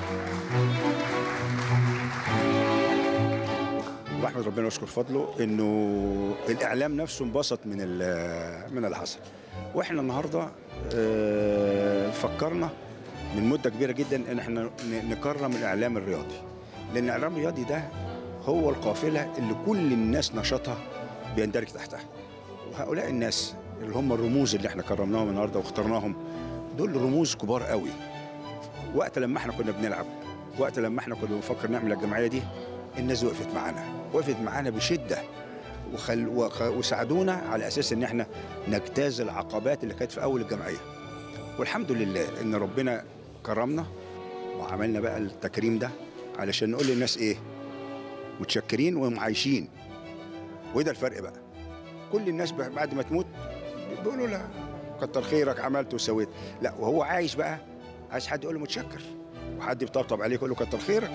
واحمد ربنا واشكر فضله انه الاعلام نفسه انبسط من اللي حصل. واحنا النهارده فكرنا من مده كبيره جدا ان احنا نكرم الاعلام الرياضي، لان الاعلام الرياضي ده هو القافله اللي كل الناس نشاطها بيندرج تحتها. وهؤلاء الناس اللي هم الرموز اللي احنا كرمناهم النهارده واخترناهم، دول رموز كبار قوي. وقت لما احنا كنا بنلعب، وقت لما احنا كنا بنفكر نعمل الجمعيه دي، الناس وقفت معانا بشده وساعدونا على اساس ان احنا نجتاز العقبات اللي كانت في اول الجمعيه. والحمد لله ان ربنا كرمنا وعملنا بقى التكريم ده علشان نقول للناس ايه؟ متشكرين ومعايشين. وده الفرق بقى. كل الناس بعد ما تموت بيقولوا لا كتر خيرك عملت وسويت، لا وهو عايش بقى عايز حد يقول له متشكر، وحد بيطبطب عليه يقول له كتر خيرك.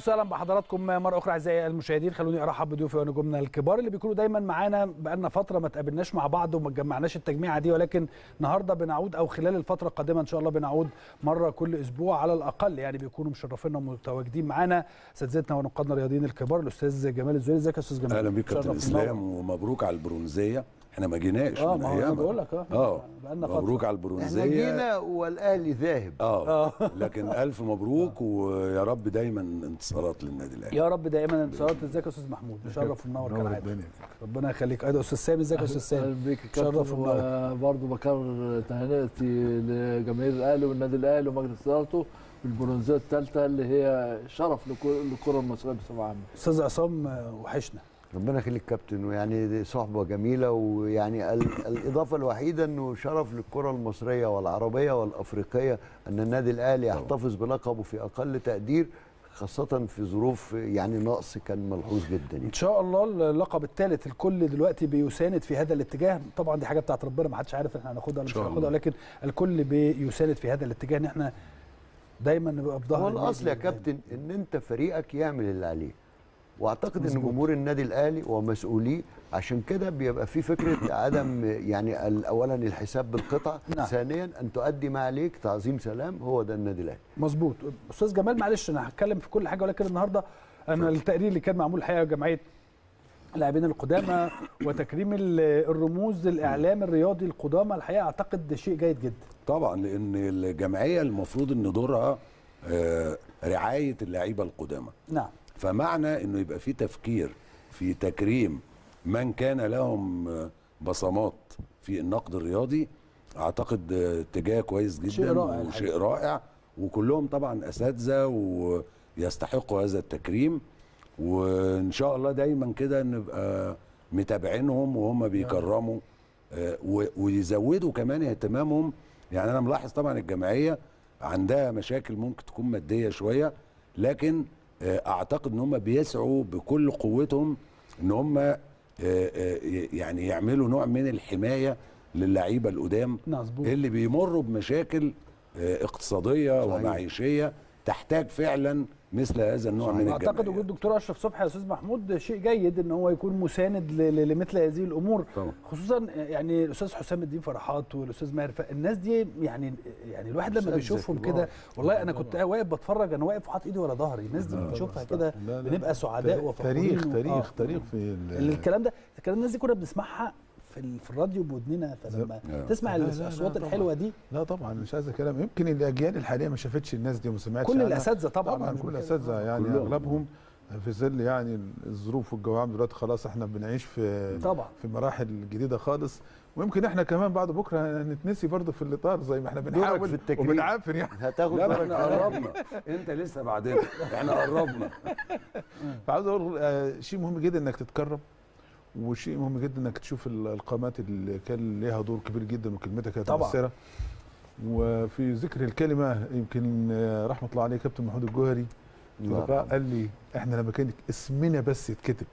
وسهلا بحضراتكم مره اخرى اعزائي المشاهدين. خلوني ارحب بضيوفي ونجومنا الكبار اللي بيكونوا دايما معانا. بقالنا فتره ما تقابلناش مع بعض وما اتجمعناش التجميعه دي، ولكن النهارده بنعود او خلال الفتره القادمه ان شاء الله بنعود مره كل اسبوع على الاقل، يعني بيكونوا مشرفينا ومتواجدين معانا اساتذتنا ونقادنا الرياضيين الكبار. الاستاذ جمال الزويري، ازيك يا استاذ جمال؟ اهلا بيك كابتن اسلام، ومبروك على البرونزيه. احنا ما جيناش من ما ايام، بقول لك بقالنا فتره. مبروك على البرونزيه. احنا جينا والاهلي ذاهب. لكن الف مبروك، ويا رب دايما انتصارات للنادي الاهلي. يا رب دايما انتصارات. ازيك يا استاذ محمود؟ مشرف ومنور كالعاده. ربنا يخليك. ايضا استاذ سامي، ازيك يا استاذ سامي؟ مشرف ومنور. برضه بكرر تهنئتي لجماهير الاهلي والنادي الاهلي ومجلس ادارته بالبرونزيه الثالثه اللي هي شرف للكره المصريه بصفه عامه. استاذ عصام وحشنا. ربنا يخليك كابتن، ويعني دي صحبه جميله، ويعني الاضافه الوحيده انه شرف للكره المصريه والعربيه والافريقيه ان النادي الاهلي يحتفظ بلقبه في اقل تقدير، خاصه في ظروف يعني نقص كان ملحوظ جدا. ان شاء الله اللقب الثالث الكل دلوقتي بيساند في هذا الاتجاه. طبعا دي حاجه بتاعت ربنا، ما حدش عارف احنا هناخدها ولا مش هناخدها، ولكن الكل بيساند في هذا الاتجاه ان احنا دايما نبقى في ظهر. هو الاصل يا كابتن ان انت فريقك يعمل اللي عليه، واعتقد ان جمهور النادي الاهلي ومسؤوليه عشان كده بيبقى في فكره عدم يعني اولا الحساب بالقطع، ثانيا ان تؤدي ما عليك، تعظيم سلام، هو ده النادي الاهلي. مظبوط. استاذ جمال معلش انا هتكلم في كل حاجه، ولكن النهارده انا التقرير اللي كان معمول الحقيقه جمعيه اللاعبين القدامى وتكريم الرموز الاعلام الرياضي القدامى، الحقيقه اعتقد شيء جيد جدا. طبعا لان الجمعيه المفروض ان دورها رعايه اللعيبه القدامى. نعم. فمعنى انه يبقى في تفكير في تكريم من كان لهم بصمات في النقد الرياضي، اعتقد اتجاه كويس جدا، شيء رائع وشيء رائع، وكلهم طبعا اساتذه ويستحقوا هذا التكريم، وان شاء الله دايما كده نبقى متابعينهم وهم بيكرموا ويزودوا كمان اهتمامهم. يعني انا ملاحظ طبعا الجمعيه عندها مشاكل ممكن تكون ماديه شويه، لكن اعتقد ان هم بيسعوا بكل قوتهم ان هم يعني يعملوا نوع من الحمايه للعيبه القدام اللي بيمروا بمشاكل اقتصاديه ومعيشيه تحتاج فعلا مثل هذا النوع من الجمعيات. اعتقد وجود الدكتور اشرف صبحي يا استاذ محمود شيء جيد ان هو يكون مساند لمثل هذه الامور طبعا. خصوصا يعني الاستاذ حسام الدين فرحات والاستاذ ماهر، الناس دي يعني الواحد لما بيشوفهم كده، والله انا كنت واقف بتفرج، انا واقف وحاطط ايدي ورا ظهري، الناس دي بنشوفها كده بنبقى سعداء وفخورين. تاريخ في الكلام ده، الناس دي كنا بنسمعها في الراديو بودننا، فلما تسمع الاصوات الحلوه دي. لا طبعا مش هذا الكلام، يمكن الاجيال الحاليه ما شافتش الناس دي وما سمعتش كل الاساتذه طبعا كل الاساتذه يعني اغلبهم في ظل يعني الظروف والجوام دلوقتي خلاص احنا بنعيش في طبعا في مراحل جديده خالص، ويمكن احنا كمان بعد بكره نتنسي برضه في الاطار زي ما احنا بنحاول وبنعافر يعني. هتاخد لا احنا قربنا، انت لسه بعدين، احنا قربنا. فعاوز اقول شيء مهم جدا انك تتكرم، وشيء مهم جدا انك تشوف القامات اللي كان ليها دور كبير جدا وكلمتها كانت مؤثره. وفي ذكر الكلمه يمكن رحمه الله عليه كابتن محمود الجوهري قال لي احنا لما كان اسمنا بس يتكتب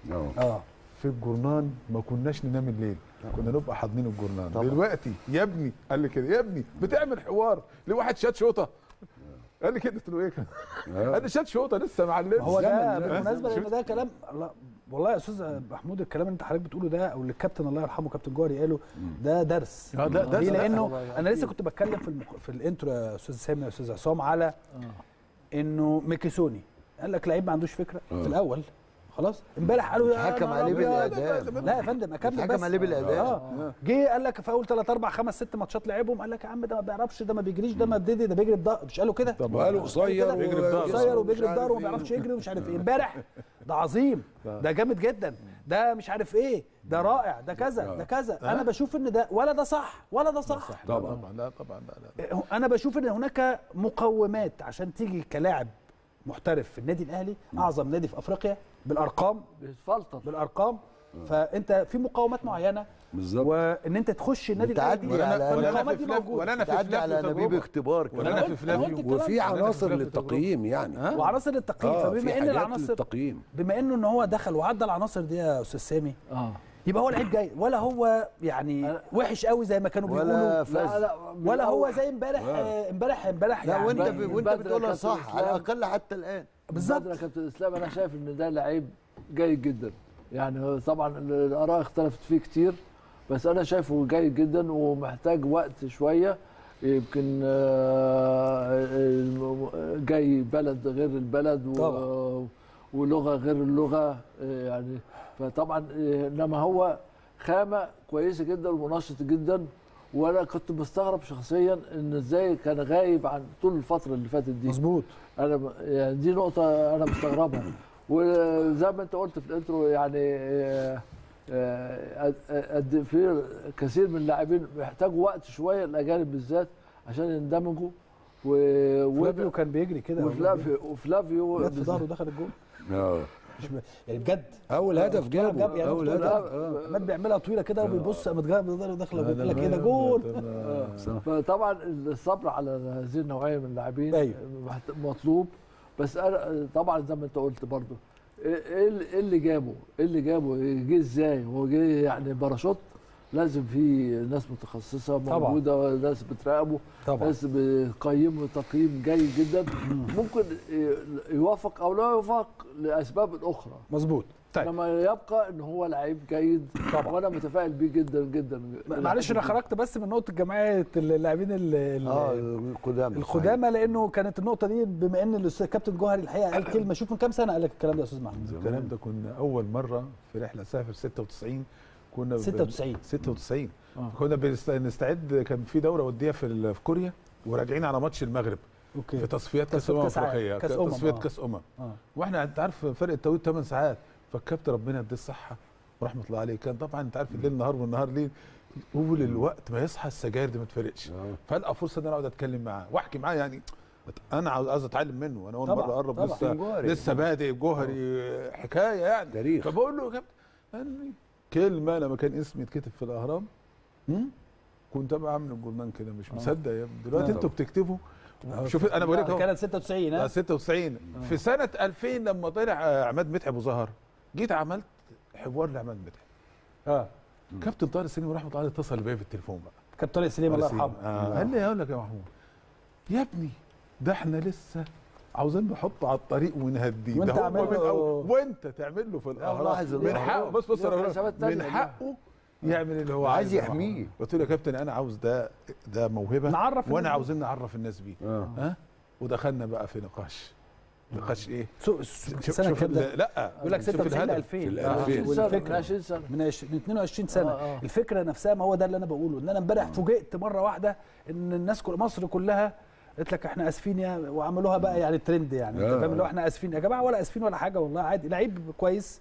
في الجورنان ما كناش ننام الليل، كنا نبقى حاضنين الجورنان. دلوقتي يا ابني قال لي كده، يا ابني بتعمل حوار لواحد شات شوطه، قال لي كده، قلت له ايه كده؟ قال لي شات شوطه لسه معلم. هو ده بالمناسبه لان ده كلام والله يا استاذ محمود، الكلام اللي انت حضرتك بتقوله ده او اللي الكابتن الله يرحمه كابتن جوهري قاله ده درس. ده ليه؟ لانه انا لسه كنت بتكلم في الانترو يا استاذ سامي يا استاذ عصام على انه ميكيسوني قال لك لعيب ما عندوش فكره في الاول، خلاص امبارح قالوا حكم عليه بالاداء. لا يا فندم اكمل بس. حكم عليه بالاداء. جه قال لك في اول 3 4 5 6 ماتشات لعبهم، قال لك يا عم ده ما بيعرفش، ده ما بيجريش، ده ما بددي، ده بيجري بضهر، مش قالوا كده؟ طب قالوا قصير وبيجري بضهره وما بيعرفش يجري ومش عارف ايه. امبارح ده عظيم، ده جامد جدا، ده مش عارف ايه، ده رائع، ده كذا، ده كذا. انا بشوف ان ده ولا ده صح ولا ده صح. طبعا لا طبعا لا. انا بشوف ان هناك مقومات عشان تيجي كلاعب محترف في النادي الاهلي، اعظم نادي في افريقيا بالارقام، بالارقام. فانت في مقومات معينه بالظبط، وان انت تخش النادي الاهلي المقومات دي موجوده، ولا انا في على نبيب اختبار كمان، ولا انا في فلافيو، وفي عناصر للتقييم يعني وعناصر للتقييم. فبما ان العناصر للتقييم، بما انه ان هو دخل وعدى العناصر دي يا استاذ سامي، يبقى هو لعيب جاي، ولا هو يعني وحش قوي زي ما كانوا بيقولوا، ولا هو زي امبارح لا يعني وانت بتقولها صح على الاقل حتى الان. بالظبط يا كابتن اسلام، انا شايف ان ده لعيب جيد جدا. يعني طبعا الاراء اختلفت فيه كتير، بس انا شايفه جيد جدا ومحتاج وقت شويه. يمكن جاي بلد غير البلد ولغه غير اللغه يعني، فطبعا انما هو خامه كويسه جدا ومنشط جدا. وانا كنت مستغرب شخصيا ان ازاي كان غايب عن طول الفتره اللي فاتت دي. مظبوط. انا يعني دي نقطه انا مستغربها. وزي ما انت قلت في الانترو يعني في كثير من اللاعبين بيحتاجوا وقت شويه، الاجانب بالذات، عشان يندمجوا. فلافيو كان بيجري كده، وفلافيو جت في ظهره دخل الجول. يعني بجد اول هدف جابه، يعني اول هدف عماد بيعملها طويله كده وبيبص قامت جايه داخله بيقول لك كده جول. فطبعا الصبر على هذه النوعيه من اللاعبين مطلوب. بس انا طبعا زي ما انت قلت برضه ايه اللي جابه جه ازاي؟ هو جه يعني باراشوت، لازم في ناس متخصصه موجوده، ناس بتراقبه، ناس بتقيمه تقييم جيد جدا. ممكن يوافق او لا يوافق لاسباب اخرى. مظبوط. طيب انما يبقى ان هو لعيب جيد طبعا، وانا متفائل بيه جدا جدا. معلش انا خرجت بس من نقطه جمعيه اللاعبين القدامى، لانه كانت النقطه دي بما ان الاستاذ كابتن جوهري الحقيقه قال كلمه. شوف من كام سنه قال لك الكلام ده يا استاذ محمود؟ الكلام ده كنا اول مره في رحله سافر 96 كنا 96 كنا بنستعد، كان في دوره وديه في كوريا وراجعين على ماتش المغرب في تصفيات كاس افريقيا، تصفيات كاس واحنا انت عارف فرق التوقيت 8 ساعات. فالكابتن ربنا يديه الصحه ورحمه الله عليه كان طبعا انت عارف الليل نهار والنهار ليل، طول الوقت ما يصحى السجاير دي ما تفرقش. فلقى فرصه ان انا اقعد اتكلم معاه واحكي معاه، يعني انا عاوز اتعلم منه. انا اول مره اقرب، لسه بادئ جوهري حكايه يعني تاريخ. فبقول له يا كابتن كلمه لما كان اسمي اتكتب في الاهرام كنت ابقى عامل الجورنان كده مش مصدق يا ابني. دلوقتي انتوا بتكتبوا. شوف انا بقول لك اهو كانت 96 96 في سنه 2000 لما طلع عماد متعب ابو زهر، جيت عملت حوار لعماد متعب. كابتن طارق سليم ورحمه الله عليه اتصل بيا في التليفون بقى. كابتن طارق سليم الله يرحمه. قال لي اقول لك يا محمود يا ابني ده احنا لسه عاوزين نحطه على الطريق ونهديه، وانت تعمل له في الاهرام من حقه. بص من حقه يعمل اللي هو عايز يحميه. قلت له يا كابتن انا عاوز ده موهبه نعرف وانا عاوزين نعرف الناس بيه. ودخلنا بقى في نقاش ايه؟ سنه كده لا يقول لك 96 2000 والفكره من 22 سنه. الفكره نفسها ما هو ده اللي انا بقوله، ان انا امبارح فوجئت مره واحده ان الناس مصر كلها قلت لك احنا اسفين يا، وعملوها بقى يعني ترند يعني انت فاهم اللي هو احنا اسفين يا جماعه، ولا اسفين ولا حاجه والله عادي. لعيب كويس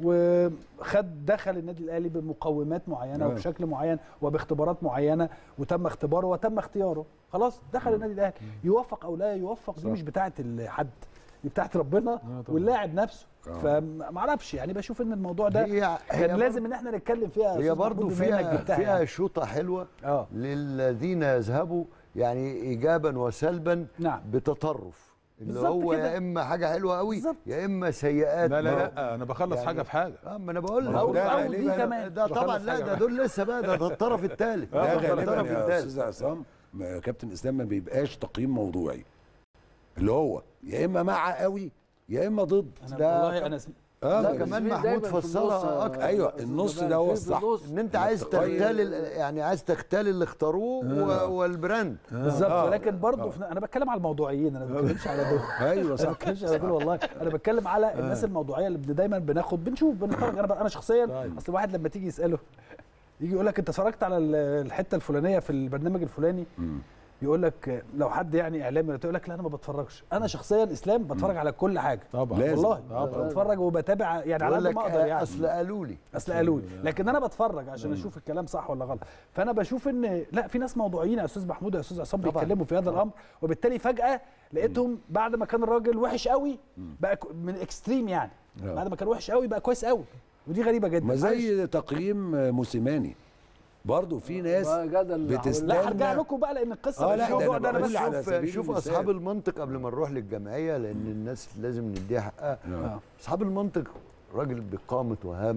دخل النادي الاهلي بمقومات معينه وبشكل معين وباختبارات معينه، وتم اختباره وتم اختياره، خلاص دخل النادي الاهلي. يوفق او لا يوفق دي مش بتاعه حد، دي بتاعت ربنا واللاعب نفسه. فما اعرفش يعني، بشوف ان الموضوع ده كان لازم ان احنا نتكلم فيها. هي برضه فيها شوطه حلوه للذين يذهبوا يعني ايجابا وسلبا بتطرف، اللي هو كده. يا اما حاجه حلوه قوي يا اما سيئات. لا انا بخلص يعني حاجه في حاجه. ما انا بقول لك ده طبعا لا ده دول لسه بقى ده الطرف الثالث. ده غالبا يا استاذ عصام كابتن اسلام ما بيبقاش تقييم موضوعي، اللي هو يا اما مع قوي يا اما ضد. والله انا لا كمان محمود فصلها اكتر. ايوه النص ده هو الصح، ان انت عايز تختال يعني عايز تختال اللي اختاروه والبراند بالظبط. ولكن برضه انا بتكلم على الموضوعيين، انا ما بتكلمش على دول. ايوه صح، ما بتكلمش على دول والله، انا بتكلم على الناس الموضوعيه اللي دايما بنشوف بنتفرج. انا شخصيا اصل الواحد لما تيجي يساله يجي يقول لك انت اتفرجت على الحته الفلانيه في البرنامج الفلاني، يقول لك لو حد يعني اعلامي يقول لك لا انا ما بتفرجش. انا شخصيا اسلام بتفرج على كل حاجه طبعا والله بتفرج وبتابع يعني على قد ما اقدر يعني. اصل قالوا لي لكن انا بتفرج عشان اشوف الكلام صح ولا غلط. فانا بشوف ان لا في ناس موضوعيين يا استاذ محمود يا استاذ عصام بيتكلموا في هذا الامر، وبالتالي فجاه لقيتهم بعد ما كان الراجل وحش قوي بقى من اكستريم يعني بعد ما كان وحش قوي بقى كويس قوي، ودي غريبه جدا. ما زي تقييم موسيماني برضه في ناس بتستنى. لا هرجع لكم بقى لان القصه الموضوع ده انا بس شوف اصحاب المنطق قبل ما نروح للجمعيه، لان الناس لازم نديها حقها. اصحاب المنطق راجل بقامه وهامه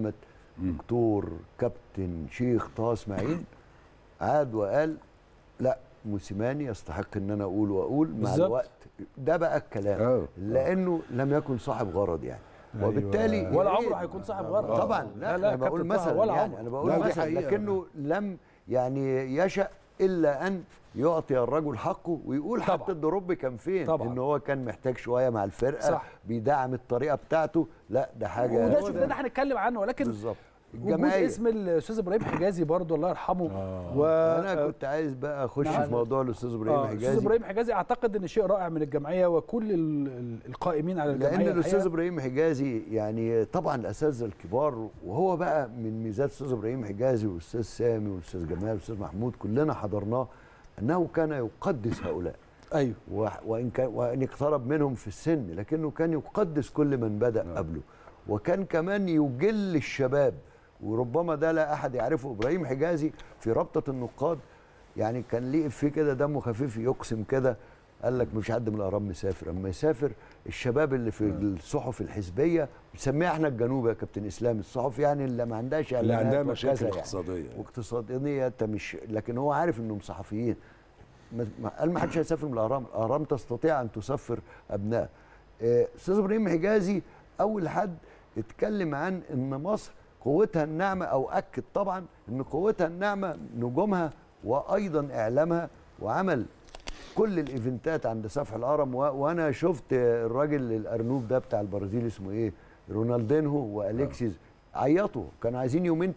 دكتور كابتن شيخ طه اسماعيل عاد وقال لا موسيماني يستحق ان انا اقول واقول مع بالزبط. الوقت. ده بقى الكلام لانه لم يكن صاحب غرض يعني. وبالتالي ولا عمره هيكون صاحب غرض طبعا. لا انا بقول مثلا ولا يعني انا بقول مثلا لكنه لم يعني يشأ الا ان يعطي الرجل حقه ويقول طبعا. حتى الدروب كان فين طبعا. ان هو كان محتاج شويه مع الفرقه صح. بيدعم الطريقه بتاعته. لا ده حاجه وده شفنا هنتكلم عنه ولكن بالظبط وجود اسم الاستاذ ابراهيم حجازي برضه الله يرحمه انا كنت عايز بقى اخش في موضوع الاستاذ ابراهيم حجازي. الاستاذ ابراهيم حجازي اعتقد ان شيء رائع من الجمعيه وكل القائمين على الجمعيه لان الاستاذ ابراهيم حجازي يعني طبعا الاساتذه الكبار وهو بقى من ميزات الاستاذ ابراهيم حجازي والاستاذ سامي والاستاذ جمال والاستاذ محمود كلنا حضرناه انه كان يقدس هؤلاء. ايوه وان اقترب منهم في السن لكنه كان يقدس كل من بدا قبله وكان كمان يجل الشباب. وربما ده لا احد يعرفه. ابراهيم حجازي في رابطه النقاد يعني كان ليه في كده دمه خفيف يقسم كده قال لك مفيش حد من الاهرام مسافر. اما يسافر الشباب اللي في الصحف الحزبيه بنسميها احنا الجنوب يا كابتن اسلام الصحف يعني اللي ما عندهاش اللي عندها مشاكل اقتصاديه يعني. واقتصاديه انت مش لكن هو عارف انهم صحفيين. قال ما حدش هيسافر من الاهرام. الاهرام تستطيع ان تسفر ابنائها. استاذ ابراهيم حجازي اول حد اتكلم عن ان مصر قوتها الناعمه او اكد طبعا ان قوتها الناعمه نجومها وايضا اعلامها وعمل كل الايفنتات عند سفح الهرم. وانا شفت الراجل الارنوب ده بتاع البرازيل اسمه ايه رونالدينهو واليكسيز عيطوا كانوا عايزين يومين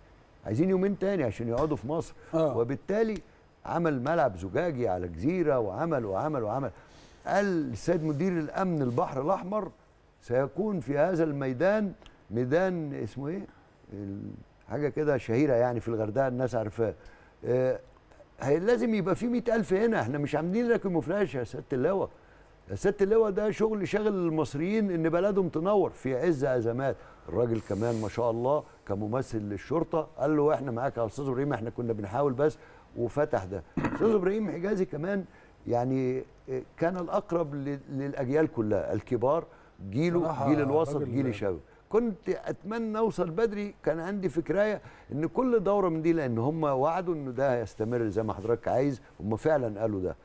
تاني عشان يقعدوا في مصر. وبالتالي عمل ملعب زجاجي على جزيره وعمل قال السيد مدير الامن البحر الاحمر سيكون في هذا الميدان ميدان اسمه ايه حاجه كده شهيره يعني في الغردقه الناس عارفاه. لازم يبقى في 100,000 هنا. احنا مش عاملين لك كوموفلاج يا سياده اللواء. يا سياده اللواء ده شغل شاغل المصريين ان بلدهم تنور في عز ازمات. الراجل كمان ما شاء الله كممثل للشرطه قال له احنا معاك يا استاذ ابراهيم احنا كنا بنحاول بس وفتح ده. استاذ ابراهيم حجازي كمان يعني كان الاقرب للاجيال كلها الكبار جيله جيل الوسط جيل الشباب. كنت اتمنى اوصل بدري. كان عندي فكرايه ان كل دوره من دي لان هم وعدوا انه ده هيستمر زي ما حضرتك عايز. هم فعلا قالوا ده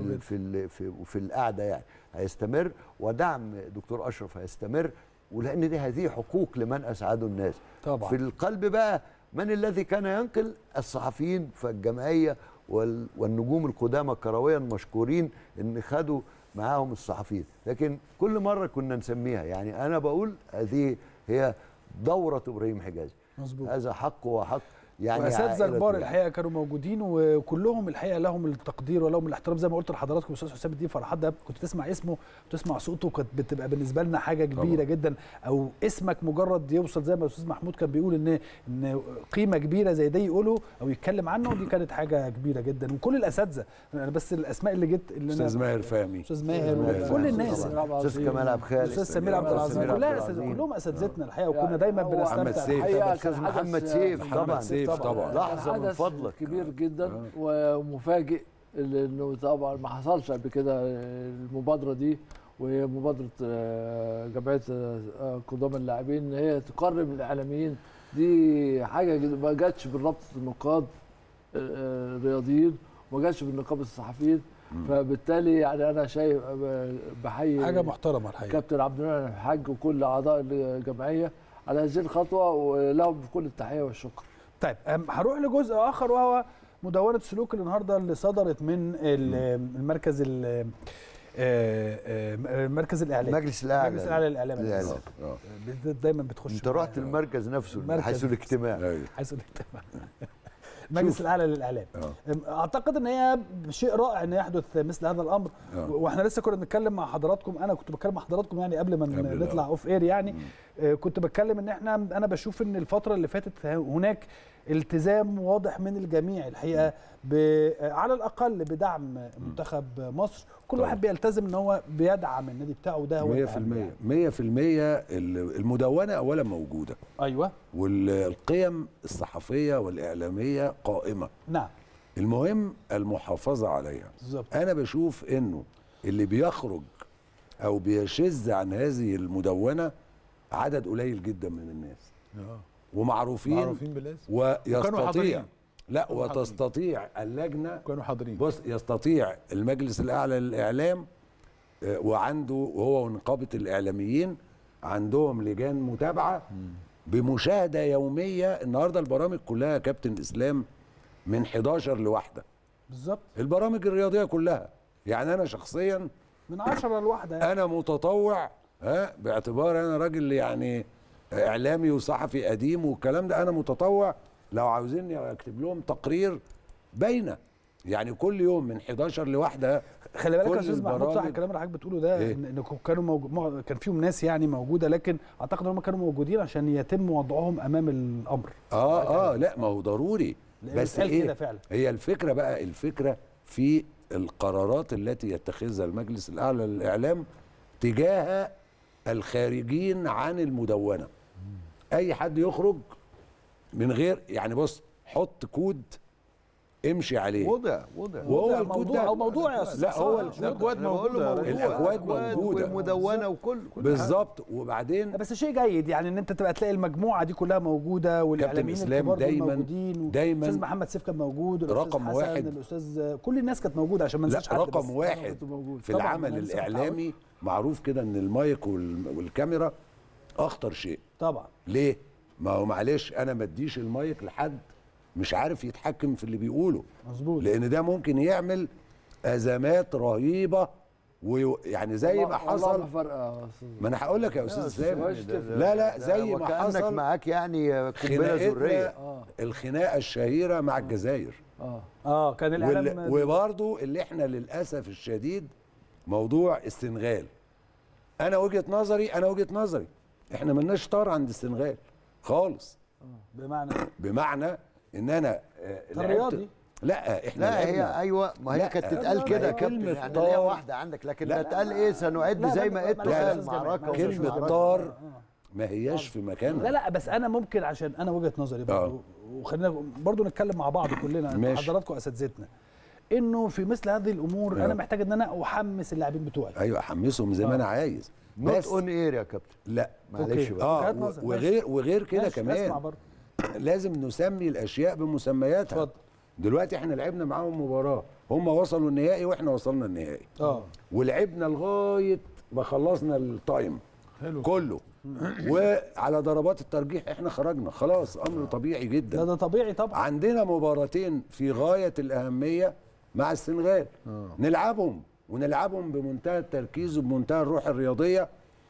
في القعده يعني هيستمر ودعم دكتور اشرف هيستمر ولان دي هذه حقوق لمن اسعده الناس طبعا. في القلب بقى من الذي كان ينقل الصحفيين فالجمعيه والنجوم القدامى كرويا مشكورين ان خدوا معاهم الصحفيين. لكن كل مره كنا نسميها يعني انا بقول هذه هي دوره ابراهيم حجازي. مظبوط. هذا حق وحق يعني واساتذه الكبار الحقيقه كانوا موجودين وكلهم الحقيقه لهم التقدير ولهم الاحترام زي ما قلت لحضراتكم. استاذ حسام الدين فرحات ده كنت تسمع اسمه وتسمع صوته كانت بتبقى بالنسبه لنا حاجه كبيره طبعا. جدا او اسمك مجرد يوصل زي ما الاستاذ محمود كان بيقول ان قيمه كبيره زي دي يقوله او يتكلم عنه دي كانت حاجه كبيره جدا. وكل الاساتذه انا بس الاسماء اللي جت اللي استاذ ماهر فهمي استاذ ماهر وكل الناس استاذ كمال عبد الخالق استاذ سمير عبد العظيم كلهم اساتذتنا الحقيقه وكنا دايما بنستمتع. استاذ محمد سيف طبعا لحظه من فضلك كبير جدا ومفاجئ لانه طبعا ما حصلش قبل كده المبادره دي وهي مبادره جمعيه قدام اللاعبين ان هي تقرب الاعلاميين. دي حاجه ما جاتش بالرابطه النقاد الرياضيين وما جاتش بالنقابه الصحفيين. فبالتالي يعني انا شايف بحيي حاجه محترمه الحقيقه كابتن عبد المنعم الحاج وكل اعضاء الجمعيه على هذه الخطوه ولهم كل التحيه والشكر. طيب هروح لجزء اخر وهو مدونه سلوك النهارده اللي صدرت من المركز المركز الاعلامي المجلس الاعلى للاعلام دايما بتخش انت رحت المركز نفسه حيث الاجتماع المجلس الاعلى للاعلام. اعتقد ان هي شيء رائع ان يحدث مثل هذا الامر. واحنا لسه كنا بنتكلم مع حضراتكم انا كنت بتكلم مع حضراتكم يعني قبل ما نطلع اوف اير يعني كنت بتكلم ان انا بشوف ان الفتره اللي فاتت هناك التزام واضح من الجميع الحقيقه على الاقل بدعم منتخب مصر. كل واحد بيلتزم ان هو بيدعم النادي بتاعه وده هو 100% المدونه اولا موجوده. ايوه. والقيم الصحفيه والاعلاميه قائمه. نعم. المهم المحافظه عليها. بالظبط. انا بشوف انه اللي بيخرج او بيشذ عن هذه المدونه عدد قليل جدا من الناس. ومعروفين بالاسم ويستطيع لا وتستطيع اللجنه كانوا حاضرين. بص، يستطيع المجلس الاعلى للاعلام وعنده هو ونقابه الاعلاميين عندهم لجان متابعه بمشاهده يوميه. النهارده البرامج كلها يا كابتن اسلام من 11 لواحده بالظبط، البرامج الرياضيه كلها. يعني انا شخصيا من 10 لواحده يعني. انا متطوع باعتبار انا راجل يعني اعلامي وصحفي قديم والكلام ده، انا متطوع لو عاوزيني اكتب لهم تقرير باينه يعني كل يوم من 11 لواحده. خلي بالك يا استاذ محمود، صح الكلام اللي حضرتك بتقوله ده، إيه؟ ان كانوا كان فيهم ناس يعني موجوده، لكن اعتقد ان هم كانوا موجودين عشان يتم وضعهم امام الامر. لا ما هو ضروري، بس ايه فعلا. هي الفكره بقى، الفكره في القرارات التي يتخذها المجلس الاعلى للاعلام تجاه الخارجين عن المدونه. اي حد يخرج من غير يعني بص، حط كود امشي عليه. وضع وهو الكود ده موضوع يا استاذ. لا هو الاكواد موجوده، الاكواد موجوده والمدونه وكل بالظبط. وبعدين بس شيء جيد يعني ان انت تبقى تلاقي المجموعه دي كلها موجوده، والاعلاميين الكبار دايما الاستاذ محمد سيف كان موجود، رقم واحد، الاستاذ كل الناس كانت موجوده عشان ما ننساش حد. رقم واحد في العمل الاعلامي معروف كده ان المايك والكاميرا اخطر شيء طبعا. ليه؟ ما هو معلش انا ما اديش المايك لحد مش عارف يتحكم في اللي بيقوله، مظبوط، لان ده ممكن يعمل ازمات رهيبه ويعني زي ما حصل. ما انا هقول لك يا استاذ سامي، لا زي ما حصل معاك يعني قنبله ذريه. الخناقه الشهيره مع الجزائر. كان الاعلام وبرضه اللي احنا للاسف الشديد موضوع السنغال. انا وجهه نظري احنا ملناش طار عند السنغال خالص. بمعنى ان انا رياضي. لا احنا لا هي ايوه، ما هي كانت تتقال كده كابتن، يعني هي واحده عندك، لكن لا اتقال ايه سنعد زي ما قلت المعركه. كلمه طار ما هياش في مكانها. لا بس انا ممكن عشان انا وجهه نظري برضه وخلينا برضه نتكلم مع بعض كلنا حضراتكم اساتذتنا، انه في مثل هذه الامور انا محتاج ان انا احمس اللاعبين بتوعي. ايوه احمسهم زي ما انا عايز. نوت اون اير يا كابتن. لا معلش بقى. وغير كده كمان لازم نسمي الاشياء بمسمياتها. اتفضل. دلوقتي احنا لعبنا معاهم مباراه، هم وصلوا النهائي واحنا وصلنا النهائي. ولعبنا لغايه ما خلصنا التايم كله وعلى ضربات الترجيح احنا خرجنا خلاص. امر طبيعي جدا. ده طبيعي طبعا. عندنا مباراتين في غايه الاهميه مع السنغال، ونلعبهم بمنتهى التركيز وبمنتهى الروح الرياضيه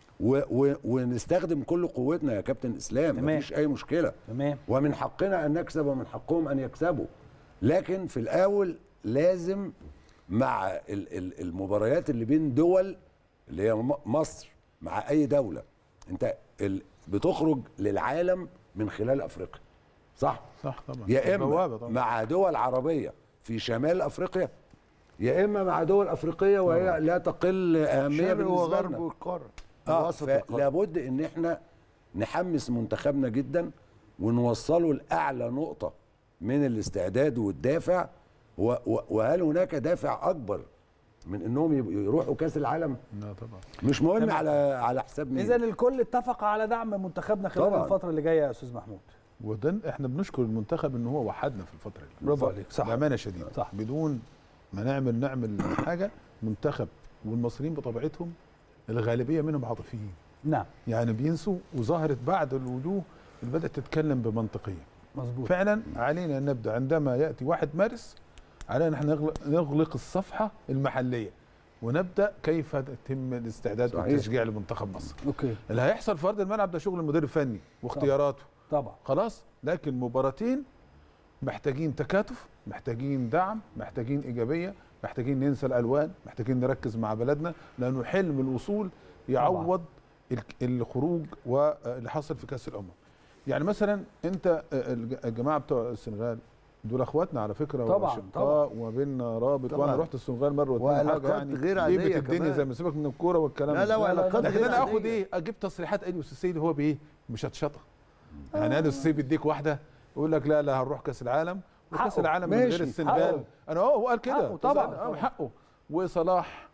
ونستخدم كل قوتنا يا كابتن اسلام. مفيش اي مشكله. تمام. ومن حقنا ان نكسب ومن حقهم ان يكسبوا، لكن في الاول لازم مع المباريات اللي بين دول اللي هي مصر مع اي دوله، انت بتخرج للعالم من خلال افريقيا، صح طبعا. يا اما مع دول عربيه في شمال افريقيا، يا اما مع دول افريقيه وهي لا تقل اهميه بالنسبه لنا. القاره. لابد ان احنا نحمس منتخبنا جدا ونوصله لاعلى نقطه من الاستعداد والدافع. وهل هناك دافع اكبر من انهم يروحوا كاس العالم؟ لا طبعا. مش مهم على حساب مين. اذا الكل اتفق على دعم منتخبنا خلال طبعا الفتره اللي جايه يا استاذ محمود. وده احنا بنشكر المنتخب ان هو وحدنا في الفتره دي. برافو عليك. صح. بامانه شديده. صح. بدون ما نعمل حاجه. منتخب والمصريين بطبيعتهم الغالبيه منهم عاطفيين. نعم. يعني بينسوا، وظهرت بعد الوجوه اللي بدات تتكلم بمنطقيه. مظبوط. فعلا علينا ان نبدا عندما ياتي 1 مارس علينا نحن نغلق الصفحه المحليه ونبدا كيف يتم الاستعداد والتشجيع لمنتخب مصر. اوكي. اللي هيحصل في ارض الملعب ده شغل المدير الفني واختياراته. طبعا. خلاص، لكن مباراتين محتاجين تكاتف، محتاجين دعم، محتاجين ايجابيه، محتاجين ننسى الالوان، محتاجين نركز مع بلدنا، لانه حلم الوصول يعوض الخروج واللي حصل في كاس الامم. يعني مثلا انت الجماعه بتوع السنغال دول اخواتنا على فكره، طبعا وما بيننا رابط. وانا رحت السنغال مره واثنين، حاجه يعني غير عاديه الدنيا زي ما سيبك من الكوره والكلام ده. لا وعلاقات لكن انا اخد ايه؟ اجيب تصريحات اليوس السيد هو بايه؟ مشطشطه. يعني اليوس السيد بيديك واحده يقول لك لا هنروح كاس العالم، وكاس العالم من غير السنغال. انا هو قال كده طبعا حقه. وصلاح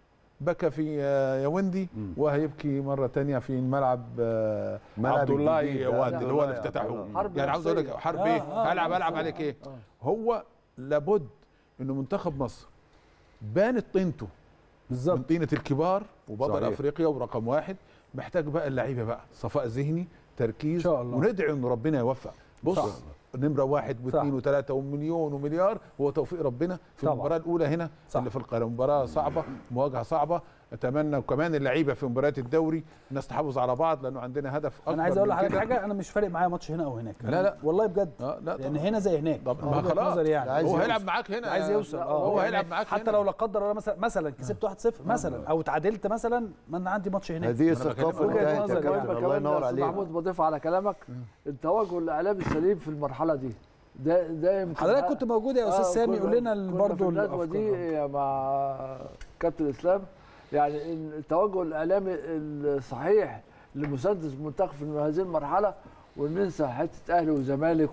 بكى في ياوندي وهيبكي مره ثانيه في ملعب عبد الله واند اللي هو اللي افتتحوه. يعني عاوز اقول لك حرب ايه؟ العب عليك ايه؟ هو لابد انه منتخب مصر بانت طينته بالظبط من طينه الكبار وبطل افريقيا ورقم واحد. محتاج بقى اللعيبه بقى صفاء ذهني، تركيز، وندعي ان ربنا يوفق. بص نمره 1 و2 و3 ومليون ومليار هو توفيق ربنا في المباراه الاولى هنا اللي في القاهره. مباراه صعبه، مواجهه صعبه. اتمنى وكمان اللعيبه في مباريات الدوري الناس تحافظ على بعض لانه عندنا هدف اكبر. انا عايز اقول لحضرتك حاجه، انا مش فارق معايا ماتش هنا او هناك. لا والله بجد. لا لان هنا زي هناك. ما خلاص يعني هو هيلعب معاك هنا، عايز يوصل. هو هيلعب معاك حتى لو لا قدر الله مثلا كسبت 1-0 مثلا او تعادلت مثلا، ما انا عندي ماتش هناك. هذه الثقافه بتاعتك يا كابتن، الله ينور عليك. محمود بضيف على كلامك التوجه الاعلامي السليم في المرحله دي. ده حضرتك كنت موجود يا استاذ سامي، قول لنا برضه الندوه دي مع كابتن اسلام. يعني التوجه الاعلامي الصحيح لمسانده المنتخب في هذه المرحله، وننسى حته اهلي وزمالك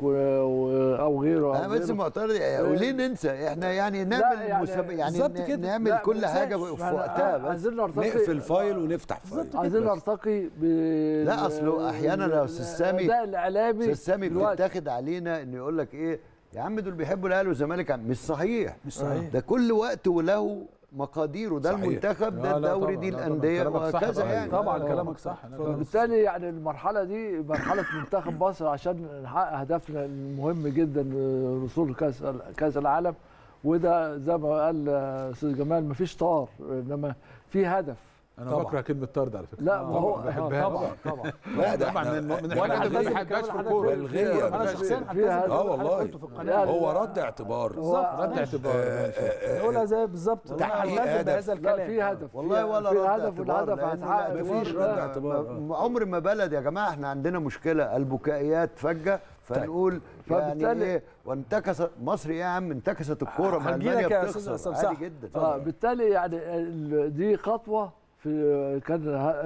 او غيره. انا بس معترض، وليه ننسى؟ احنا يعني نعمل يعني نعمل كل حاجه في وقتها، بس نقفل فايل ونفتح فايل. عايزين نرتقي لا اصله احيانا يا استاذ سامي ده الاعلامي استاذ سامي بيتاخد علينا انه يقول لك ايه يا عم دول بيحبوا الاهلي والزمالك. مش صحيح، ده كل وقت وله مقاديره. ده المنتخب، ده الدوري، دي الانديه وهكذا. يعني طبعا كلامك صح. فبالتالي يعني المرحله دي مرحله منتخب مصر عشان نحقق هدفنا المهم جدا وصول كاس العالم. وده زي ما قال استاذ جمال مفيش طار، انما في هدف. انا بكره كلمه طرد على فكره. لا ما هو بحبها طبعا لا ده طبعا من الحاجات اللي ما بحبهاش في الكوره الغيه. انا شخصيا والله هو رد اعتبار. رد اعتبار نقولها زي بالظبط. تحقيق هدف. لا في هدف والله، ولا رد هدف، والهدف هيتحقق. مفيش رد اعتبار. عمر ما بلد يا جماعه احنا عندنا مشكله البكائيات فجه فنقول يعني ايه وانتكست مصر. ايه يا عم انتكست الكوره مع المانيا بتخسر عادي جدا. بالتالي يعني دي خطوه في كان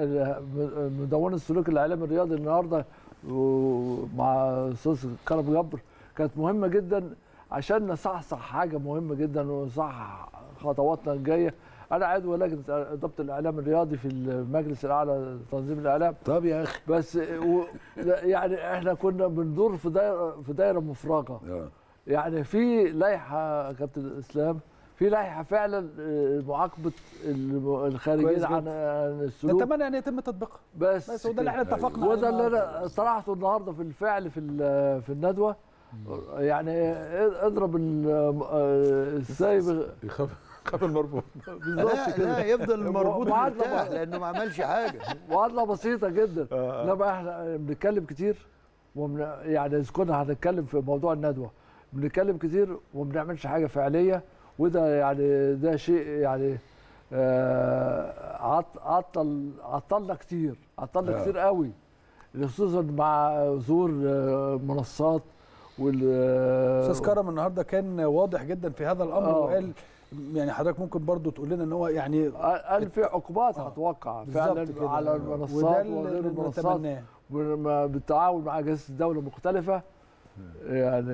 مدونه السلوك الاعلامي الرياضي النهارده مع استاذ كرم جبر كانت مهمه جدا عشان نصحصح حاجه مهمه جدا ونصحح خطواتنا الجايه. انا عضو لجنه اداره الاعلام الرياضي في المجلس الاعلى لتنظيم الاعلام. طب يا اخي بس يعني احنا كنا بندور في دايره مفرغه. يعني في لائحه كابتن اسلام، في لائحه فعلا معاقبه الخارجين عن السلوك. نتمنى ان يتم تطبيقها بس وده اللي احنا اتفقنا عليه. وده اللي انا طرحته النهارده في الفعل في الندوه. يعني اضرب السايب خاف المربوط. لا يفضل المربوط مرتاح لانه ما عملش حاجه. معادله بسيطه جدا. لما احنا بنتكلم كتير يعني اذا كنا هنتكلم في موضوع الندوه بنتكلم كتير وما بنعملش حاجه فعليه. وده يعني ده شيء يعني عطلنا كتير قوي، خصوصا مع ظهور منصات. استاذ كرم النهارده كان واضح جدا في هذا الامر وقال يعني حضرتك ممكن برضو تقول لنا ان هو يعني قال في عقوبات هتوقع فعلا على المنصات وغير المنصات بالتعاون مع اجهزه الدوله مختلفه. يعني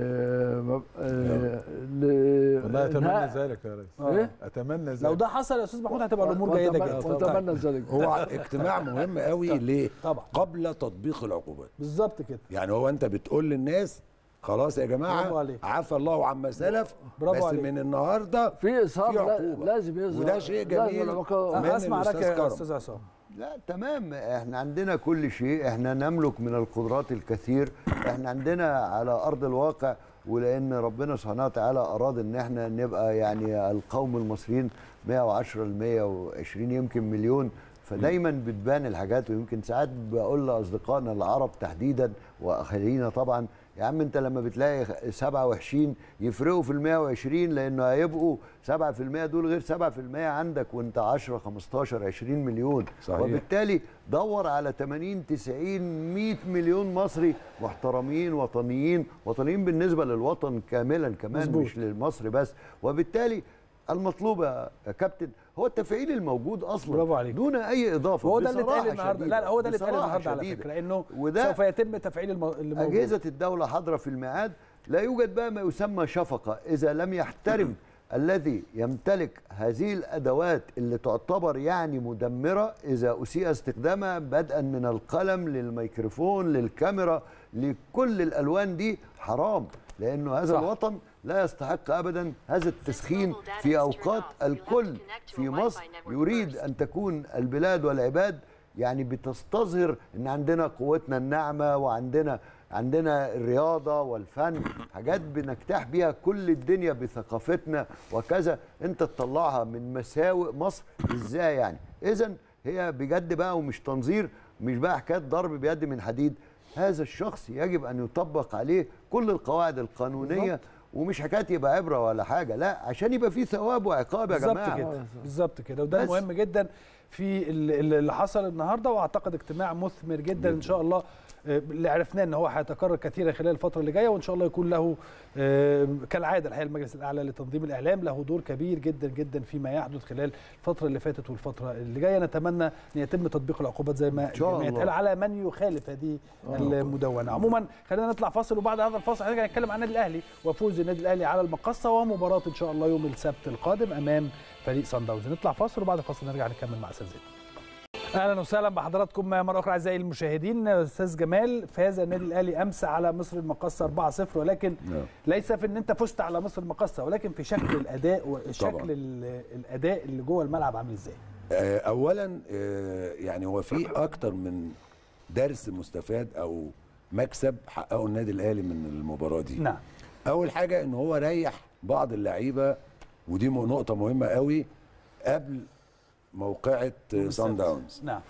والله اتمنى ذلك يا ريس. اتمنى ذلك. لو ده حصل يا استاذ محمود هتبقى الامور جيده جدا. اتمنى ذلك. هو اجتماع مهم قوي ليه؟ طبعا قبل تطبيق العقوبات. بالظبط كده. يعني هو انت بتقول للناس خلاص يا جماعه عفى الله عما سلف، بس عليك. من النهارده في اصابه لازم يظهر، وده شيء جميل. اسمع لك يا استاذ عصام. لا تمام، احنا عندنا كل شيء، احنا نملك من القدرات الكثير، احنا عندنا على ارض الواقع. ولان ربنا سبحانه وتعالى اراد ان احنا نبقى يعني القوم المصريين 110 ل 120 يمكن مليون، فدايما بتبان الحاجات. ويمكن ساعات بقول لاصدقائنا العرب تحديدا واهالينا طبعا يا عم انت لما بتلاقي 7 وحشين يفرقوا في ال 120 لانه هيبقوا 7% دول غير 7% عندك وانت 10 15 20 مليون. صحيح. وبالتالي دور على 80 90 100 مليون مصري محترمين وطنيين بالنسبه للوطن كاملا كمان مزبوط. مش لمصر بس. وبالتالي المطلوب يا كابتن هو التفعيل الموجود اصلا. برافو عليك. دون اي اضافه. هو ده اللي اتقال النهارده. لا هو ده اللي اتقال النهارده على فكره، لانه سوف يتم تفعيل اللي موجود. اجهزه الدوله حاضره في الميعاد. لا يوجد بقى ما يسمى شفقه اذا لم يحترم الذي يمتلك هذه الأدوات اللي تعتبر يعني مدمرة إذا أسيء استخدامها، بدءا من القلم للميكروفون للكاميرا لكل الألوان دي، حرام، لأنه هذا الوطن لا يستحق أبدا هذا التسخين في أوقات الكل في مصر يريد أن تكون البلاد والعباد يعني بتستظهر أن عندنا قوتنا الناعمة وعندنا الرياضة والفن، حاجات بنجتاح بيها كل الدنيا بثقافتنا وكذا، انت تطلعها من مساوئ مصر ازاي يعني؟ اذا هي بجد بقى ومش تنظير، مش بقى حكاية ضرب بيد من حديد، هذا الشخص يجب ان يطبق عليه كل القواعد القانونية ومش حكاية يبقى عبرة ولا حاجة، لا، عشان يبقى فيه ثواب وعقاب يا جماعة. بالظبط كده، وده مهم جدا في اللي حصل النهارده، واعتقد اجتماع مثمر جدا ان شاء الله، اللي عرفناه ان هو هيتكرر كثيرا خلال الفتره اللي جايه، وان شاء الله يكون له كالعاده الحقيقه المجلس الاعلى لتنظيم الاعلام له دور كبير جدا جدا فيما يحدث خلال الفتره اللي فاتت والفتره اللي جايه. نتمنى ان يتم تطبيق العقوبات زي ما الجميع قال على من يخالف هذه المدونه. عموما خلينا نطلع فاصل، وبعد هذا الفاصل هنرجع نتكلم عن النادي الاهلي وفوز النادي الاهلي على المقصه ومباراه ان شاء الله يوم السبت القادم امام فريق صن داونز. نطلع فاصل وبعد الفاصل نرجع نكمل مع استاذ زيد. اهلا وسهلا بحضراتكم مره اخرى اعزائي المشاهدين. استاذ جمال، فاز النادي الاهلي امس على مصر المقاصه 4-0، ولكن ليس في ان انت فزت على مصر المقاصه، ولكن في شكل الاداء وشكل الاداء اللي جوه الملعب عامل ازاي؟ اولا يعني هو في اكتر من درس مستفاد او مكسب حققه النادي الاهلي من المباراه دي. نعم. اول حاجه ان هو ريح بعض اللعيبه، ودي نقطه مهمه قوي قبل موقعة صن داونز. نعم.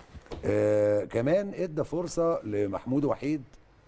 كمان ادى فرصة لمحمود وحيد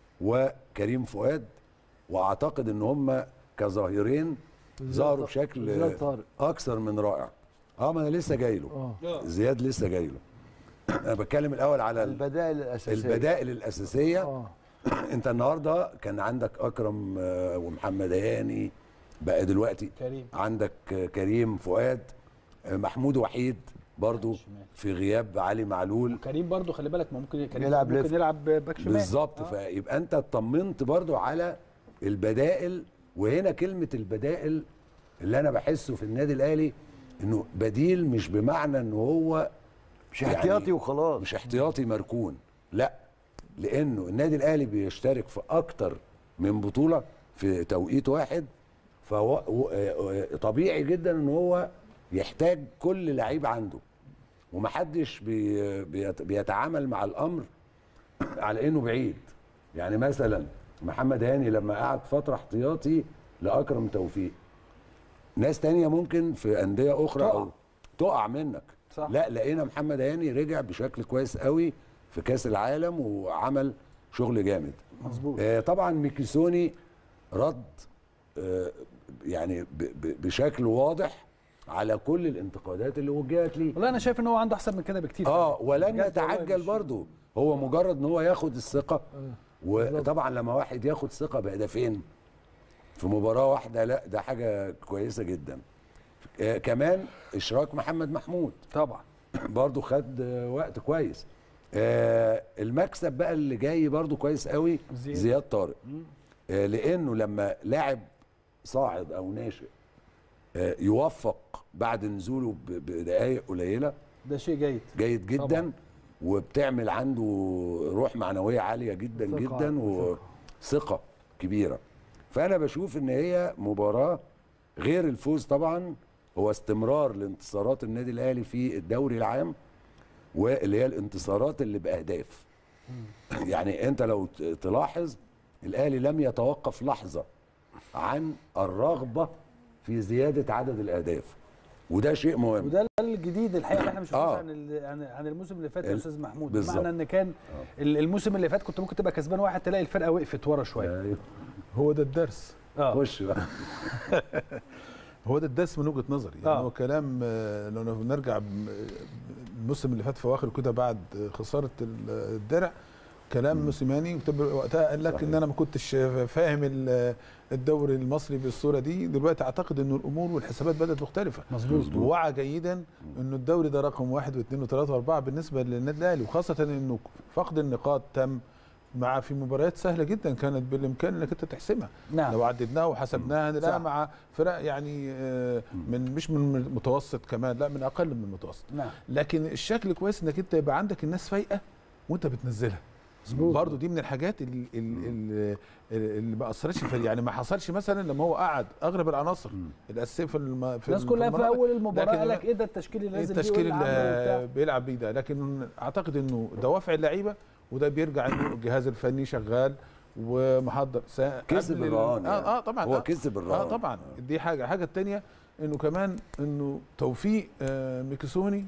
وكريم فؤاد، واعتقد ان هم كظاهرين ظهروا بشكل اكثر من رائع. ما انا لسه جاي له. زياد لسه جاي له. انا بتكلم الاول على البدائل الاساسيه. انت النهارده كان عندك اكرم ومحمد هاني، بقى دلوقتي عندك كريم فؤاد، محمود وحيد برضو في غياب علي معلول، كريم برضو خلي بالك ممكن يلعب باك شمال بالظبط. فيبقى انت اطمنت برضو على البدائل. وهنا كلمه البدائل اللي انا بحسه في النادي الاهلي انه بديل، مش بمعنى انه هو مش احتياطي وخلاص، مش احتياطي مركون، لا، لانه النادي الاهلي بيشترك في اكتر من بطوله في توقيت واحد، فهو طبيعي جدا ان هو يحتاج كل لعيب عنده، ومحدش بيتعامل مع الامر على انه بعيد. يعني مثلا محمد هاني لما قعد فتره احتياطي لاكرم توفيق، ناس تانية ممكن في انديه اخرى او تقع منك، صح. لا، لقينا محمد هاني رجع بشكل كويس قوي في كاس العالم وعمل شغل جامد. مظبوط. طبعا ميكيسوني رد يعني بشكل واضح على كل الانتقادات اللي وجهت ليه. والله انا شايف ان هو عنده احسن من كده بكتير. ولن يتعجل برضه، هو مجرد ان هو ياخد الثقه. وطبعا لما واحد ياخد ثقه بهدفين في مباراه واحده، لا، ده حاجه كويسه جدا. كمان اشراك محمد محمود طبعا برضه خد وقت كويس. المكسب بقى اللي جاي برضه كويس قوي زياد طارق، لانه لما لاعب صاعد او ناشئ يوفق بعد نزوله بدقائق قليله، ده شيء جيد جدا طبعا. وبتعمل عنده روح معنويه عاليه جدا جدا وثقه كبيره. فانا بشوف ان هي مباراه غير الفوز طبعا، هو استمرار لانتصارات النادي الاهلي في الدوري العام، واللي هي الانتصارات اللي باهداف. يعني انت لو تلاحظ الاهلي لم يتوقف لحظه عن الرغبه في زياده عدد الاهداف، وده شيء مهم، وده الجديد الحقيقه اللي احنا مش عن الموسم اللي فات يا استاذ محمود. بمعنى ان كان الموسم اللي فات كنت ممكن تبقى كسبان واحد تلاقي الفرقه وقفت ورا شويه. هو ده الدرس. خش بقى. هو ده الدرس من وجهه نظري. يعني هو كلام لو نرجع الموسم اللي فات في اواخر كده بعد خساره الدرع، كلام موسيماني وقتها قال لك ان انا ما كنتش فاهم الدوري المصري بالصوره دي. دلوقتي اعتقد انه الامور والحسابات بدات مختلفه. مظبوط. ووعى جيدا انه الدوري ده رقم 1 و2 و3 و4 بالنسبه للنادي الاهلي، وخاصه انه فقد النقاط تم مع في مباريات سهله جدا كانت بالامكان انك انت تحسمها. نعم. لو عددناها وحسبناها هنلاقيها مع فرق يعني مش من المتوسط كمان، لا من اقل من المتوسط. نعم. لكن الشكل كويس انك انت يبقى عندك الناس فايقه وانت بتنزلها. برضه دي من الحاجات اللي ما اثرتش في، يعني ما حصلش مثلا لما هو قعد اغلب العناصر الاساسيه في الناس كلها في اول المباراه قال لك ايه ده التشكيل اللي نازل التشكيل اللي بيلعب بيه ده، لكن اعتقد انه دوافع اللعيبه وده بيرجع انه الجهاز الفني شغال ومحضر كسب الرهان يعني. طبعا هو كسب الرهان طبعا دي حاجه الثانيه انه كمان انه توفيق ميكيسوني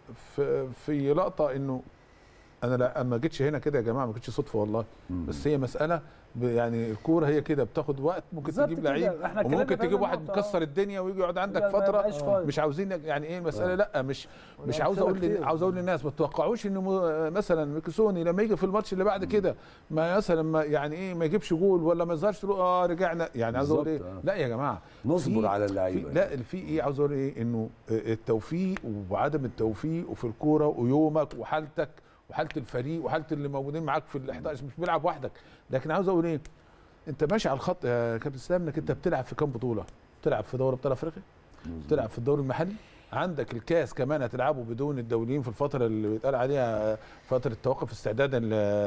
في لقطه انه انا لا ما جيتش هنا كده يا جماعه، ما كانتش صدفه والله. بس هي مساله يعني الكوره هي كده بتاخد وقت، ممكن تجيب لعيب وممكن تجيب واحد مكسر الدنيا ويجي يقعد عندك فتره مش عاوزين يعني ايه المساله. لا مش عاوز اقول للناس ما تتوقعوش انه مثلا ميكيسوني لما يجي في الماتش اللي بعد كده ما مثلا يعني ايه ما يجيبش جول ولا ما يظهرش رجعنا، يعني عاوز اقول ايه لا يا جماعه نصبر على اللعيبه. لا في ايه عاوز اقول ايه انه التوفيق وعدم التوفيق وفي الكوره ويومك وحالتك وحاله الفريق وحاله اللي موجودين معاك في ال 11 مش بيلعب وحدك. لكن عاوز اقول ايه، انت ماشي على الخط يا كابتن اسلام انك انت بتلعب في كام بطوله؟ بتلعب في دوري ابطال افريقيا، بتلعب في الدوري المحلي، عندك الكاس كمان هتلعبه بدون الدوليين في الفتره اللي بيتقال عليها فتره توقف استعدادا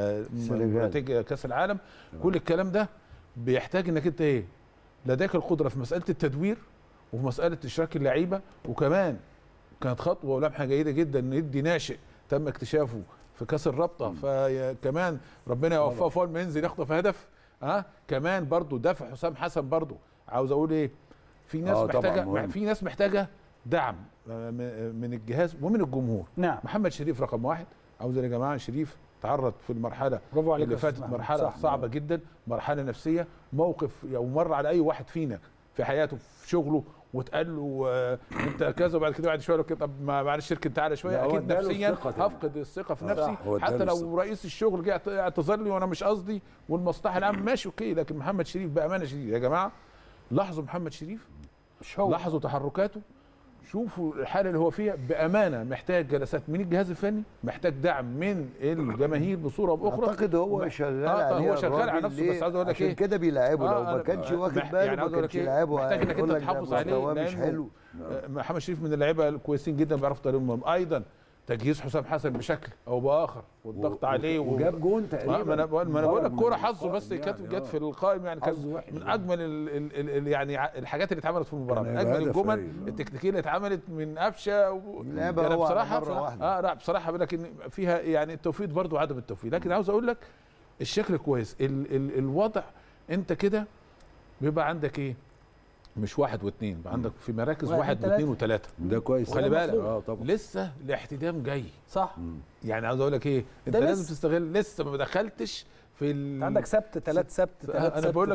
لنتيجه كاس العالم. كل الكلام ده بيحتاج انك انت ايه؟ لديك القدره في مساله التدوير وفي مساله اشراك اللعيبه، وكمان كانت خطوه ولمحه جيده جدا ان يدي ناشئ تم اكتشافه في كاس الرابطه، فكمان ربنا يوفقه فوق ما ينزل يخطف هدف. كمان برضو دافع حسام حسن برضو عاوز اقول ايه، في ناس محتاجه دعم من الجهاز ومن الجمهور. نعم. محمد شريف رقم واحد، عاوز يا جماعه شريف تعرض في المرحله اللي فاتت مرحله صعبه جدا، مرحله نفسيه، موقف ومر على اي واحد فينا في حياته في شغله واتقال له انت كذا وبعد كده بعد شويه طب معلش اركن تعالى شويه، اكيد نفسيا هفقد الثقه في نفسي حتى لو رئيس الشغل جه اعتذر لي وانا مش قصدي والمصلحه العامه ماشي اوكي. لكن محمد شريف بامانه شديده يا جماعه لاحظوا محمد شريف، لاحظوا تحركاته، شوفوا الحاله اللي هو فيها بامانه. محتاج جلسات من الجهاز الفني، محتاج دعم من الجماهير بصوره باخرى. اعتقد هو شغال عليه، هو شغال على نفسه، بس عاوز اقول لك ايه، عشان كده بيلعبه. لو ما كانش واخد باله ما كانش يلعبه. محتاج انك انت تحافظ عليه مش حلو. محمد شريف من اللعيبه الكويسين جدا بيعرفوا يطيرهم. ايضا تجهيز حسام حسن بشكل او باخر والضغط عليه وجاب جون تقريبا. ما انا بقول لك كوره حظه بس جت في القائم، يعني كان من اجمل يعني الحاجات اللي اتعملت في المباراه، من اجمل الجمل التكتيكيه اللي اتعملت من قفشه يعني بصراحه لا بصراحه بقول لك ان فيها يعني التوفيق برضو وعدم التوفيق. لكن عاوز اقول لك الشكل كويس، الوضع انت كده بيبقى عندك ايه، مش واحد واثنين، بقى عندك في مراكز واحد واثنين وثلاثه. ده كويس. وخلي بالك لسه الاحتدام جاي. صح. يعني عاوز اقول لك ايه، انت لازم تستغل، لسه ما دخلتش في عندك سبت 3 سبت 3 انا بقول لك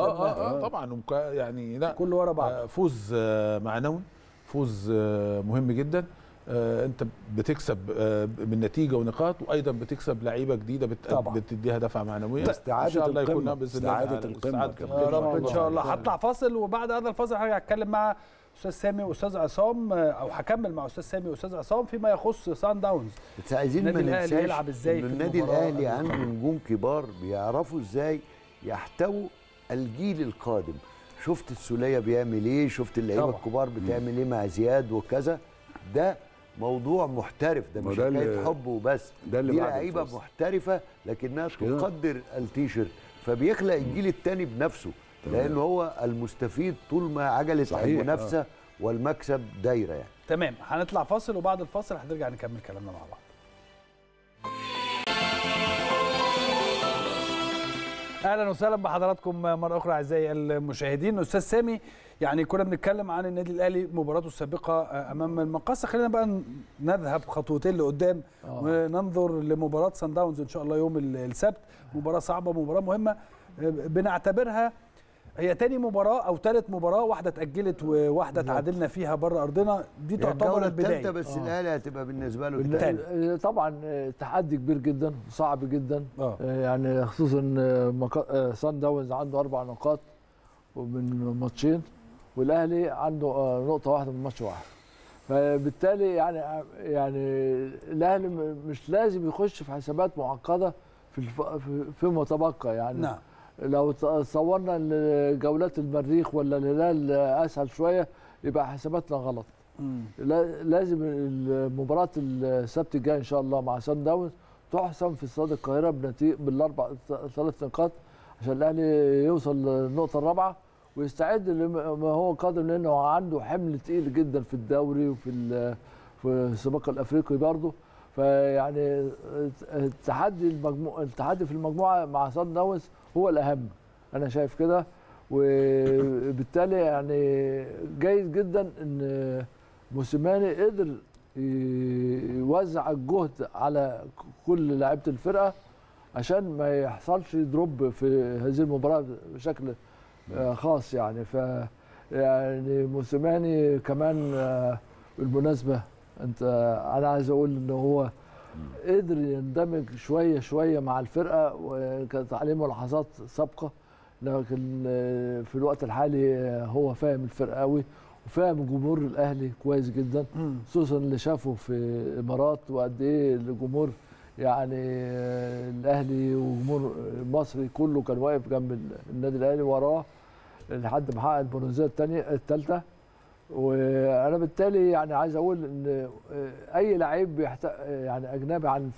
طبعا يعني لا كله ورا بعض. فوز معنوي، فوز مهم جدا. انت بتكسب بالنتيجه ونقاط، وايضا بتكسب لعيبه جديده بتديها دفعه معنويه. ان شاء الله يكون استعاده القمه يا رب ان شاء الله. هطلع فاصل وبعد هذا الفاصل هرجع اتكلم مع استاذ سامي واستاذ عصام، او هكمل مع استاذ سامي واستاذ عصام فيما يخص سان داونز. بس عايزين ما ننساش يلعب ازاي النادي الاهلي عنده نجوم كبار بيعرفوا ازاي يحتووا الجيل القادم. شفت السوليه بيعمل ايه، شفت اللعيبه الكبار بتعمل ايه مع زياد وكذا. ده موضوع محترف، ده مش حكايه حب وبس، دي لعيبه محترفه لكنها تقدر التيشيرت، فبيخلق الجيل الثاني بنفسه، لان هو المستفيد طول ما عجله المنافسه والمكسب دايره يعني. تمام. هنطلع فاصل وبعد الفاصل هنرجع نكمل كلامنا مع بعض. اهلا وسهلا بحضراتكم مره اخرى اعزائي المشاهدين. استاذ سامي، يعني كنا بنتكلم عن النادي الاهلي مباراته السابقه امام المقاصه، خلينا بقى نذهب خطوتين لقدام وننظر لمباراه سان داونز ان شاء الله يوم السبت. مباراه صعبه، مباراه مهمه، بنعتبرها هي تاني مباراه او ثالث مباراه، واحده اتاجلت وواحده تعادلنا فيها بره ارضنا، دي تعتبر البدايه. بس الاهلي هتبقى بالنسبه له الثاني. طبعا تحدي كبير جدا، صعب جدا. يعني خصوصا سان داونز عنده 4 نقاط من ماتشين، والاهلي عنده نقطه واحده من ماتش واحد، فبالتالي يعني الاهلي مش لازم يخش في حسابات معقده فيما تبقى يعني. نعم. لو صورنا ان جولات المريخ ولا الهلال اسهل شويه يبقى حساباتنا غلط. لازم مباراه السبت الجاي ان شاء الله مع سان داونز تحسم في استاد القاهره بالاربع 3 نقاط عشان الاهلي يوصل للنقطه الرابعه ويستعد لما هو قادم، لانه عنده حمل تقيل جدا في الدوري وفي السباق الافريقي برضه. فيعني التحدي في المجموعه مع سان داونز هو الاهم، انا شايف كده. وبالتالي يعني جيد جدا ان موسيماني قدر يوزع الجهد على كل لاعيبه الفرقه عشان ما يحصلش دروب في هذه المباراه بشكل خاص يعني. يعني موسيماني كمان بالمناسبه انا عايز اقول ان هو قدر يندمج شويه مع الفرقه، وكانت عليه ملاحظات سابقه، لكن في الوقت الحالي هو فاهم الفرقه قوي وفاهم جمهور الاهلي كويس جدا، خصوصا اللي شافه في الامارات وقد ايه الجمهور يعني الاهلي وجمهور المصري كله كان واقف جنب النادي الاهلي وراه لحد ما حقق البرونزيه الثالثه. وانا بالتالي يعني عايز اقول ان اي لعيب بيحتاج يعني اجنبي عن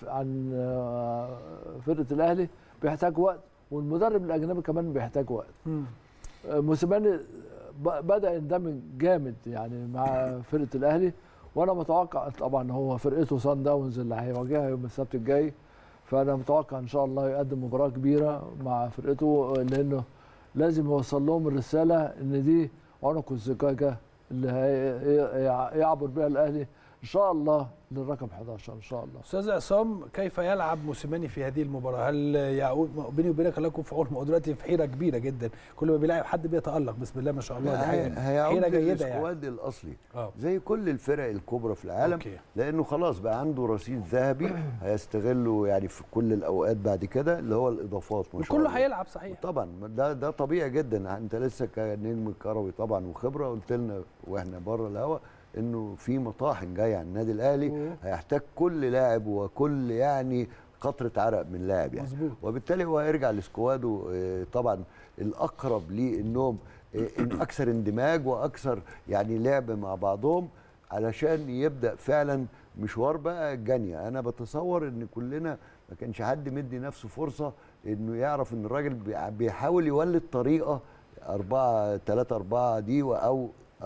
فرقه الاهلي بيحتاج وقت، والمدرب الاجنبي كمان بيحتاج وقت. موسيماني بدا يندمج جامد يعني مع فرقه الاهلي، وانا متوقع طبعا هو فرقته سان داونز اللي هيواجهها يوم السبت الجاي، فانا متوقع ان شاء الله يقدم مباراه كبيره مع فرقته، لانه لازم يوصل لهم الرساله ان دي عنق الزجاجه اللي يعبر بها الاهلي ان شاء الله للرقم 11 ان شاء الله. استاذ عصام، كيف يلعب موسيماني في هذه المباراه؟ هل يعود بيني وبينك الله يكون في عون، دلوقتي في حيره كبيره جدا، كل ما بيلاعب حد بيتالق بسم الله ما شاء الله، دي حيره جيده يعني. السكواد الاصلي زي كل الفرق الكبرى في العالم. لانه خلاص بقى عنده رصيد ذهبي هيستغله يعني في كل الاوقات بعد كده، اللي هو الاضافات ما شاء الله. وكله هيلعب صحيح طبعا، ده طبيعي جدا. انت لسه كنجم كروي طبعا وخبره، قلت لنا واحنا بره الهوا انه في مطاحن جايه على النادي الاهلي هيحتاج كل لاعب وكل يعني قطره عرق من لاعب يعني. مزبوط. وبالتالي هو هيرجع لسكواده طبعا الاقرب ليه انهم اكثر اندماج واكثر يعني لعب مع بعضهم علشان يبدا فعلا مشوار بقى الجانيه. انا بتصور ان كلنا ما كانش حد مدي نفسه فرصه انه يعرف ان الراجل بيحاول يولد طريقه 4-3-4 دي او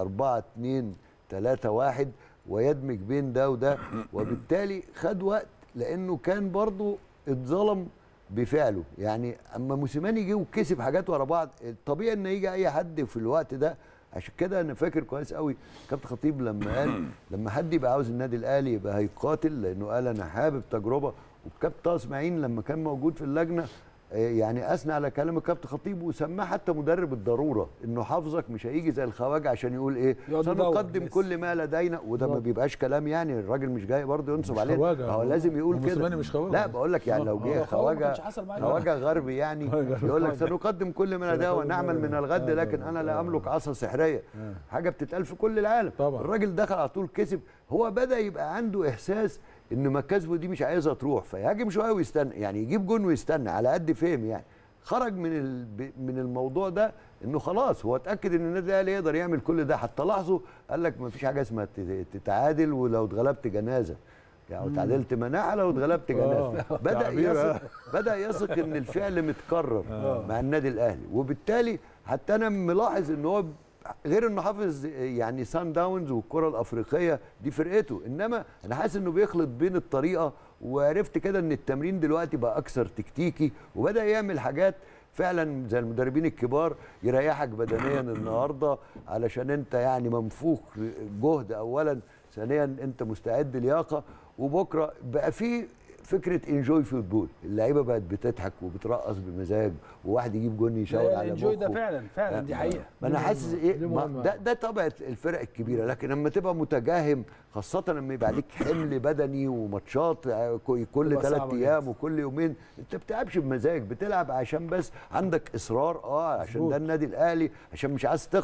4-2-3-1 ويدمج بين ده وده، وبالتالي خد وقت لانه كان برضو اتظلم بفعله يعني. اما موسيماني جه وكسب حاجات ورا بعض، الطبيعي ان يجي اي حد في الوقت ده. عشان كده انا فاكر كويس قوي كابتن خطيب لما قال لما حد يبقى عاوز النادي الاهلي يبقى هيقاتل، لانه قال انا حابب تجربه. والكابتن طه اسماعيل لما كان موجود في اللجنه يعني اثنى على كلام الكابتن خطيب وسماه حتى مدرب الضروره، انه حافظك مش هيجي زي الخواجه عشان يقول ايه سنقدم كل ما لدينا، وده ما بيبقاش كلام يعني. الراجل مش جاي برضه ينصب علينا، هو لازم يقول كده. لا بقول لك يعني لو جه خواجه غربي يعني يقول لك سنقدم كل ما لدينا ونعمل من الغد، لكن انا لا املك عصا سحريه. حاجه بتتقال في كل العالم. الراجل دخل على طول كسب، هو بدا يبقى عنده احساس ان مكاسبه دي مش عايزها تروح، فيهاجم شويه ويستنى يعني، يجيب جون ويستنى على قد فهم يعني. خرج من الموضوع ده انه خلاص هو اتاكد ان النادي الاهلي يقدر يعمل كل ده. حتى لاحظوا قال لك ما فيش حاجه اسمها تتعادل ولو اتغلبت جنازه يعني، اتعادلت مناعه لو اتغلبت جنازه. بدا يثق ان الفعل متكرر مع النادي الاهلي، وبالتالي حتى انا ملاحظ ان هو غير انه حافظ يعني سان داونز والكره الافريقيه دي فرقته، انما انا حاسس انه بيخلط بين الطريقه. وعرفت كده ان التمرين دلوقتي بقى اكثر تكتيكي، وبدا يعمل حاجات فعلا زي المدربين الكبار يريحك بدنيا النهارده علشان انت يعني منفوخ جهد اولا، ثانيا انت مستعد لياقه، وبكره بقى في فكره انجوي فوتبول، اللعيبه بقت بتضحك وبترقص بمزاج، وواحد يجيب جون يشاور على مخه. الانجوي ده فعلا دي حقيقه. ما انا حاسس ايه ده طبع الفرق الكبيره، لكن لما تبقى متجاهم خاصه لما يبقى عليك حمل بدني وماتشات كل 3 ايام وكل يومين، انت بتلعبش بمزاج، بتلعب عشان بس عندك اصرار عشان ده النادي الاهلي، عشان مش عايز تخسر.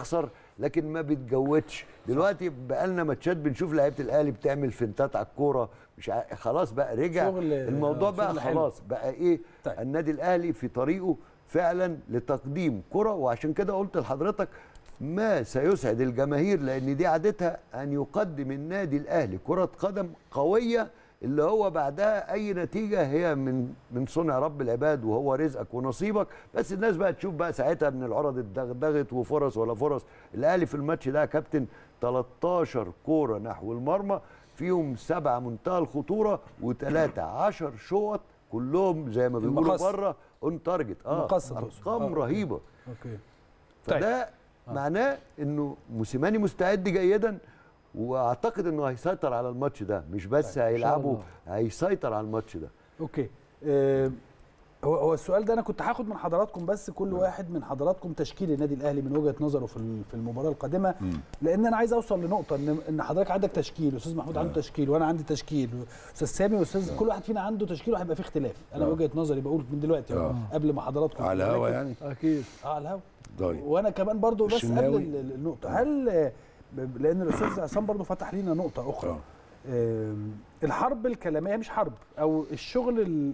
لكن ما بتجودش. دلوقتي بقى لنا ماتشات بنشوف لعيبه الاهلي بتعمل فنتات على الكوره، مش خلاص بقى رجع الموضوع بقى خلاص بقى ايه. طيب. النادي الاهلي في طريقه فعلا لتقديم كره، وعشان كده قلت لحضرتك ما سيسعد الجماهير، لان دي عادتها ان يقدم النادي الاهلي كره قدم قويه، اللي هو بعدها اي نتيجه هي من صنع رب العباد، وهو رزقك ونصيبك. بس الناس بقى تشوف بقى ساعتها ان العرض اتدغدغت وفرص ولا فرص. الاهلي في الماتش ده يا كابتن 13 كوره نحو المرمى، فيهم 7 منتهى الخطوره و3 10 شوط كلهم زي ما بيقولوا بره اون تارجت. ارقام رهيبه. اوكي. فده معناه انه موسيماني مستعد جيدا، واعتقد انه هيسيطر على الماتش ده، مش بس هيلعبه، هيسيطر على الماتش ده. اوكي. هو السؤال ده انا كنت هاخد من حضراتكم، بس كل واحد من حضراتكم تشكيل النادي الاهلي من وجهه نظره في المباراه القادمه، لان انا عايز اوصل لنقطه ان حضرتك عندك تشكيل، استاذ محمود عنده تشكيل، وانا عندي تشكيل، استاذ سامي واستاذ كل واحد فينا عنده تشكيل، وهيبقى فيه اختلاف. انا وجهه نظري بقول من دلوقتي قبل ما حضراتكم على الهوا يعني اكيد على الهوا. طيب. وانا كمان برضو بس قبل النقطه، هل لان الاستاذ عصام برضو فتح لينا نقطه اخرى، الحرب الكلاميه، مش حرب، او الشغل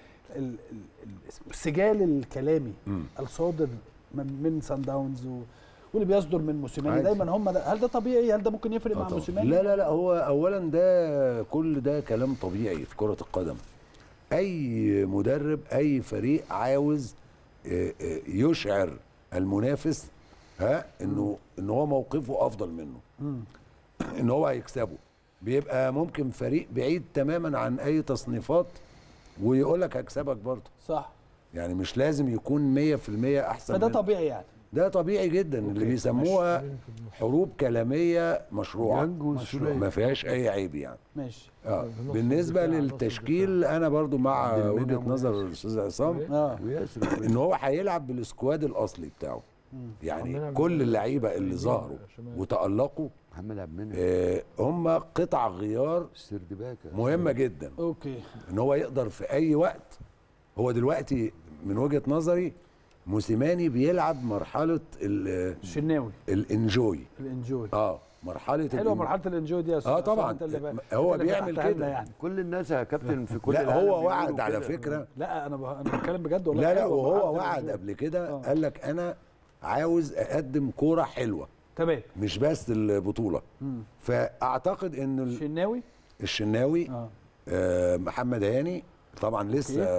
السجال الكلامي الصادر من سان داونز واللي بيصدر من موسيماني دايما هم ده، هل ده طبيعي؟ هل ده ممكن يفرق مع موسيماني؟ لا هو اولا ده كل ده كلام طبيعي في كرة القدم. اي مدرب اي فريق عاوز يشعر المنافس ان هو موقفه افضل منه، ان هو هيكسبه. بيبقى ممكن فريق بعيد تماما عن اي تصنيفات ويقول لك هكسبك برضه. صح. يعني مش لازم يكون 100% احسن. فده طبيعي يعني. ده طبيعي جدا. اللي بيسموها حروب كلاميه مشروعه، ما فيهاش اي عيب يعني. ماشي. بالنسبه للتشكيل انا برضو مع وجهه نظر الاستاذ عصام ان هو هيلعب بالسكواد الاصلي بتاعه. يعني كل اللعيبه اللي ظهروا وتالقوا محمد عبد المنعم هم قطع غيار مهمه جدا. اوكي. ان هو يقدر في اي وقت. هو دلوقتي من وجهه نظري موسيماني بيلعب مرحله الشناوي الانجوي مرحله حلوه مرحله الانجوي دي يا استاذ. طبعا هو بيعمل كده يعني. كل الناس يا كابتن في كل لا هو وعد على فكره. لا انا بتكلم بجد والله. لا وهو وعد قبل كده قال لك انا عاوز اقدم كوره حلوه تمام، مش بس البطوله. فاعتقد ان الشناوي محمد هاني طبعا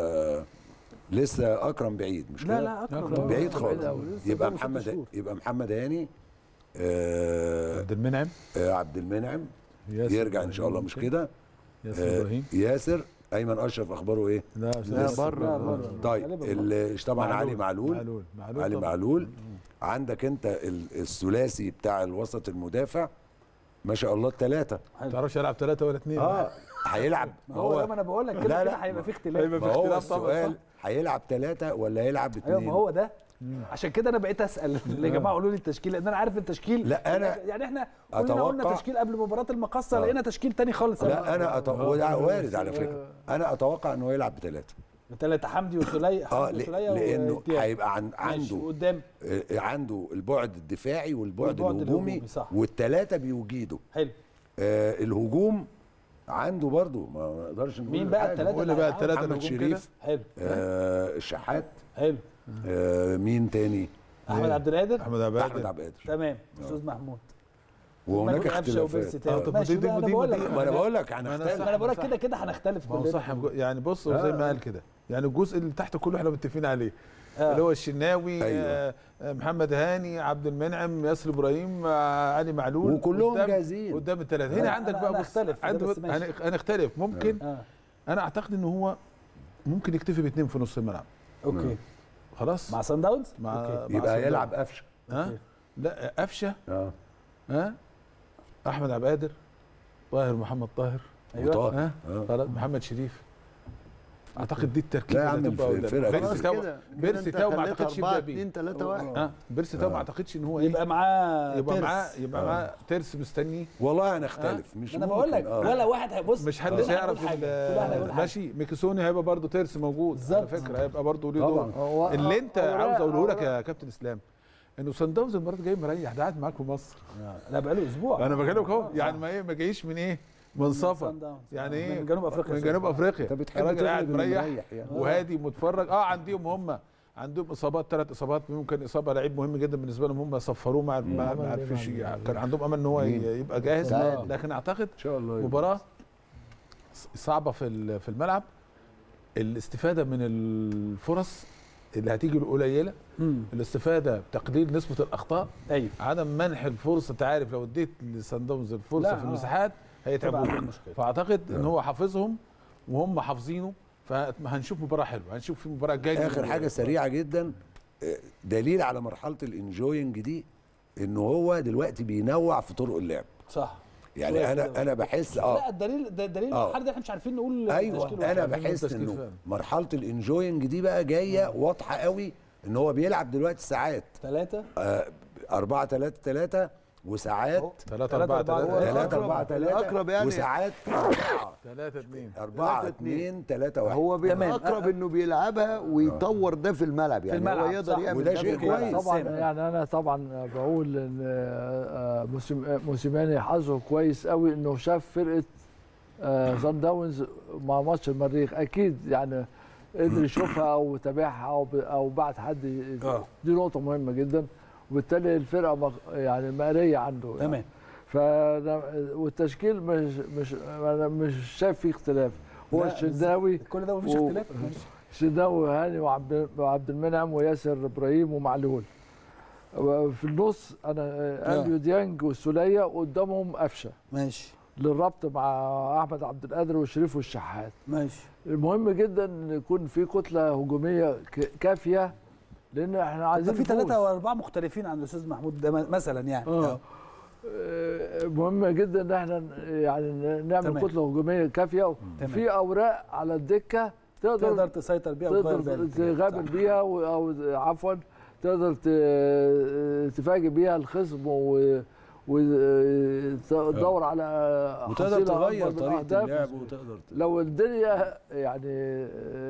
لسه اكرم بعيد، مش كده؟ لا اكرم بعيد خالص. يبقى محمد هاني عبد المنعم يرجع ان شاء الله، مش كده؟ ياسر ايمن اشرف اخباره ايه؟ لا بره. طيب طبعا علي معلول. عندك انت الثلاثي بتاع الوسط المدافع ما شاء الله الثلاثه. ما تعرفش يلعب 3 ولا 2. هيلعب. ما هو لما انا بقول لك كده هيبقى في اختلاف. ما هو السؤال هيلعب 3 ولا هيلعب 2؟ ايوه ما هو ده. عشان كده انا بقيت اسال يا جماعه قولوا لي التشكيل، لان انا عارف التشكيل. لا انا يعني احنا كلنا قلنا تشكيل قبل مباراه المقصه، لقينا تشكيل تاني خالص. لا انا وده وارد على فكره. انا اتوقع انه يلعب ب3 حمدي وسلية. لانه هيبقى عنده قدام عنده البعد الدفاعي والبعد الهجومي والثلاثه بيوجدوا. حلو. الهجوم عنده برضو ما نقدرش نقول. مين بقى الثلاثه؟ محمد شريف. حلو. الشحات. حلو. مين تاني؟ احمد عبد القادر. احمد عبد القادر. تمام. استاذ محمود. وهناك اختلافات. انا بقول لك هنختلف. انا بقول لك كده هنختلف كلنا. صح يعني. بص زي ما قال كده، يعني الجزء اللي تحت كله احنا متفقين عليه، اللي هو الشناوي. محمد هاني، عبد المنعم، ياسر ابراهيم، علي معلول، وكلهم جاهزين قدام الثلاثه. هنا عندك بقى بص هنختلف ممكن. انا اعتقد ان هو ممكن يكتفي ب2 في نص الملعب. اوكي خلاص مع سان داونز. يبقى هيلعب قفشه. لا قفشه. احمد عبد القادر، طاهر محمد طاهر. ايوه خلاص محمد شريف. اعتقد دي التركيبه. لا يا عم بيرسي تاو ما اعتقدش يبدا بيه. 2 3 1. بيرسي تاو ما اعتقدش ان هو يبقى معاه ترس مستني. والله هنختلف. مش انا بقول لك ولا واحد هيبص، مش حد هيعرف. ماشي ميكيسوني هيبقى برضه ترس موجود على فكره، هيبقى برضه له دور. اللي انت عاوز اقوله لك يا كابتن اسلام، انه سان داونز المره دي جاي مريح، ده قاعد معاك في مصر. لا بقاله اسبوع. انا بكلمك اهو، يعني ما جايش من ايه؟ من سفر، يعني ايه؟ من جنوب افريقيا. من جنوب افريقيا. انت بتحب الراجل قاعد تغلب مريح يعني. وهادي ومتفرج. عندهم اصابات، 3 اصابات، ممكن اصابه لعيب مهم جدا بالنسبه لهم، هم صفروه ما عرفوش، كان عندهم امل ان هو يبقى جاهز، لكن اعتقد ان شاء الله مباراه صعبه في الملعب. الاستفاده من الفرص اللي هتيجي القليله، الاستفاده بتقليل نسبه الاخطاء، ايوه، عدم منح الفرصه. انت عارف لو اديت لسان داونز الفرصه في المساحات هيتعبوا، فاعتقد ان هو حافظهم وهم حافظينه، فهنشوف مباراه حلوه، هنشوف في مباراه جايه. اخر حاجه سريعه جدا، دليل على مرحله الانجوينج دي ان هو دلوقتي بينوع في طرق اللعب. صح، يعني انا بحس لا الدليل المرحله دي احنا مش عارفين نقول ايوه، انا بحس انه مرحله الانجوينج دي بقى جايه واضحه قوي، ان هو بيلعب دلوقتي ساعات 3 4-3-3 وساعات 3-4-3 اقرب يعني، وساعات 4-2-3-1. هو بيبقى اقرب انه بيلعبها ويطور ده في الملعب، يعني هو يقدر يعمل وده شيء كويس طبعا. يعني انا طبعا بقول ان موسيماني حظه كويس قوي انه شاف فرقه سان داونز مع ماتش المريخ، اكيد يعني قدر يشوفها او تابعها او بعت حد. دي نقطه مهمه جدا، وبالتالي الفرقه يعني مقريه عنده. تمام. والتشكيل انا مش شايف فيه اختلاف. هو الشناوي كل ده مفيش اختلاف. الشناوي وهاني وعبد المنعم وياسر ابراهيم ومعلول. في النص انا اليو ديانج والسوليه، قدامهم قفشه ماشي للربط مع احمد عبد القادر وشريف والشحات. ماشي. المهم جدا ان يكون في كتله هجوميه كافيه، لان احنا عايزين في 3 و4 مختلفين عن الاستاذ محمود ده مثلا يعني. مهم جدا ان احنا يعني نعمل كتله هجوميه كافيه، في اوراق على الدكه تقدر تسيطر بيها تقدر تغامر بيها، او عفوا تقدر تفاجئ بيها الخصم وتدور على وتقدر تغير طريقه اللعب، وتقدر لو الدنيا يعني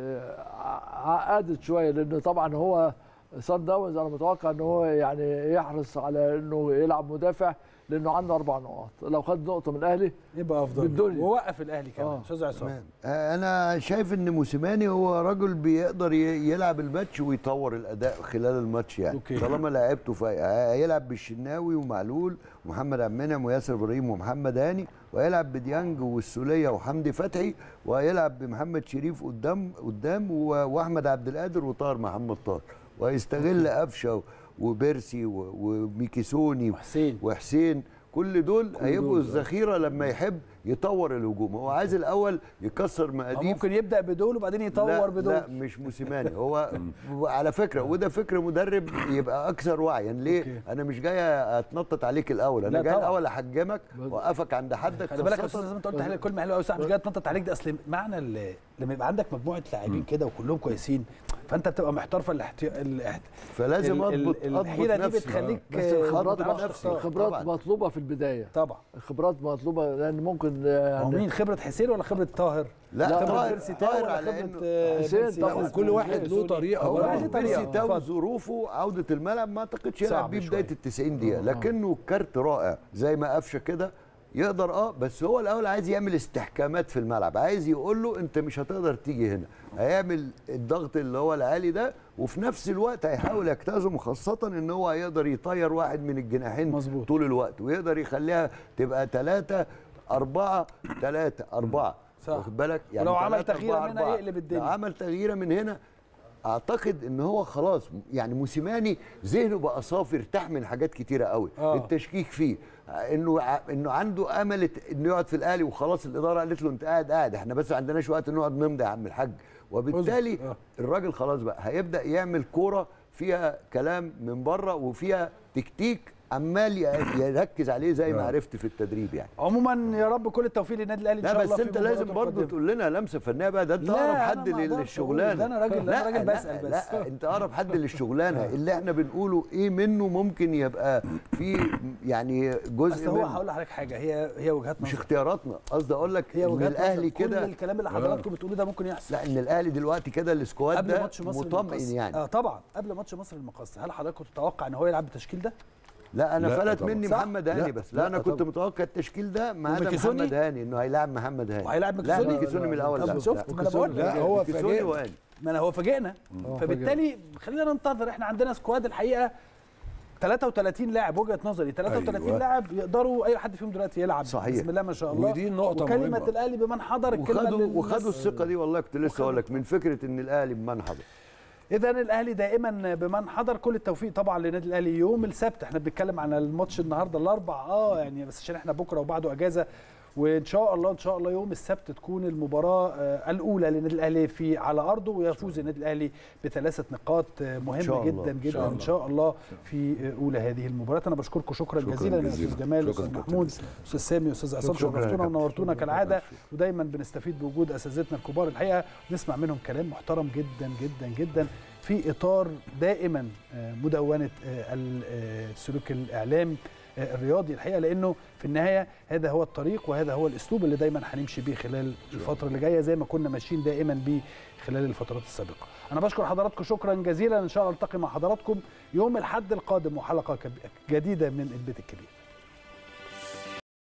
عقدت شويه، لان طبعا هو سان داونز انا متوقع ان هو يعني يحرص على انه يلعب مدافع، لانه عنده 4 نقاط، لو خد نقطه من الاهلي يبقى افضل بالدنيا، ووقف الاهلي كمان. استاذ عصام، انا شايف ان موسيماني هو راجل بيقدر يلعب الماتش ويطور الاداء خلال الماتش، يعني طالما لعبته هيلعب بالشناوي ومعلول ومحمد عبد المنعم وياسر ابراهيم ومحمد هاني، وهيلعب بديانج والسوليه وحمدي فتحي، وهيلعب بمحمد شريف قدام واحمد عبد القادر وطاهر محمد طاهر، وهيستغل قفشه وبيرسي وميكيسوني وحسين. كل دول هيبقوا الذخيره لما يحب يطور الهجوم. هو عايز الاول يكسر مقاديف، ممكن يبدا بدول وبعدين يطور بدول. لا مش موسيماني هو على فكره، وده فكر مدرب يبقى اكثر وعيا. ليه؟ انا مش جاي اتنطط عليك الاول، انا جاي الاول احجمك واوقفك عند حدك. خلي بالك يا استاذ، زي ما انت قلت كلمه حلوه قوي، صح، مش جاي اتنطط عليك. ده اصل معنى لما يبقى عندك مجموعه لاعبين كده وكلهم كويسين، فانت بتبقى محتار في فلازم اضبط الحيره دي بتخليك خبرات مطلوبه في البدايه. طبعا خبرات مطلوبه، لان ممكن مين خبره حسين ولا خبره طاهر؟ لا طاهر على حسين طبعا، وكل واحد له طريقه. هو بيرسي تاو ظروفه عوده الملعب ما اعتقدش يلعب بيه بدايه ال90 دقيقه، لكنه كارت رائع زي ما قفشه كده يقدر. بس هو الاول عايز يعمل استحكامات في الملعب، عايز يقول له انت مش هتقدر تيجي هنا، هيعمل الضغط اللي هو العالي ده، وفي نفس الوقت هيحاول يجتازم، خاصه ان هو هيقدر يطير واحد من الجناحين مظبوط طول الوقت، ويقدر يخليها تبقى 3-4-3-4. واخد بالك؟ يعني لو عمل تغييره من هنا يقلب الدنيا. لو عمل تغييره من هنا اعتقد ان هو خلاص، يعني موسيماني ذهنه بقى صافي، ارتاح من حاجات كتيره قوي. التشكيك فيه انه عنده امل انه يقعد في الاهلي، وخلاص الاداره قالت له انت قاعد، احنا بس ما عندناش وقت نقعد نمضي يا عم الحاج. وبالتالي الراجل خلاص بقى هيبدا يعمل كوره فيها كلام من بره وفيها تكتيك عمال يركز عليه زي ما عرفت في التدريب يعني. عموما يا رب كل التوفيق للنادي الاهلي ان شاء الله. لا بس انت لازم برضه تقول لنا لمسه فنيه بقى، ده انت اقرب حد للشغلانه. ده انا راجل بسال بس. لا انت اقرب حد للشغلانه اللي احنا بنقوله ايه منه ممكن يبقى في يعني جزء منه. هو هقول لحضرتك حاجه، هي وجهات نظر مش اختياراتنا، قصدي اقول لك ان الاهلي كده كل الكلام اللي حضراتكم بتقولوه ده ممكن يحصل. لا ان الاهلي دلوقتي كده السكواد ده مطمئن يعني. طبعا قبل ماتش مصر المقاصه هل حضرتك كنت تتوقع ان هو يلعب بالتشكيل ده؟ لا انا فلت مني محمد هاني بس. لا انا كنت متوقع التشكيل ده ما عدا محمد هاني انه هيلاعب محمد هاني. وهيلاعب مكيسوني؟ لا مكيسوني من الاول. لا شفت ما انا بقول لا هو فاجئنا. ما انا هو فاجئنا. فبالتالي خلينا ننتظر. احنا عندنا سكواد الحقيقه 33 لاعب، وجهه نظري 33 لاعب يقدروا اي حد فيهم دلوقتي يلعب. صحيح. بسم الله ما شاء الله. ودي النقطه مهمه. وكلمه الاهلي بمن حضر الكلمه وخدوا الثقه دي. والله كنت لسه اقول لك من فكره ان الاهلي بمن حضر. إذا الأهلي دائما بمن حضر. كل التوفيق طبعا للنادي الأهلي يوم السبت. احنا بنتكلم عن الماتش النهارده الأربع يعني بس عشان احنا بكره وبعده أجازة، وإن شاء الله يوم السبت تكون المباراة الأولى للنادي الأهلي على أرضه، ويفوز النادي الأهلي ب3 نقاط مهمة جدا جدا إن شاء الله في أولى هذه المباراة. أنا بشكركم شكرا جزيلا يا أستاذ جمال، أستاذ محمود، أستاذ سامي، أستاذ عصام، شرفتونا ونورتونا كالعادة، ودايما بنستفيد بوجود أساتذتنا الكبار الحقيقة، نسمع منهم كلام محترم جدا جدا جدا في إطار دائما مدونة السلوك الإعلامي الرياضي الحقيقه، لانه في النهايه هذا هو الطريق وهذا هو الاسلوب اللي دايما هنمشي بيه خلال الفتره اللي جايه زي ما كنا ماشيين دائما بيه خلال الفترات السابقه. انا بشكر حضراتكم شكرا جزيلا. ان شاء الله التقي مع حضراتكم يوم الاحد القادم وحلقه جديده من البيت الكبير.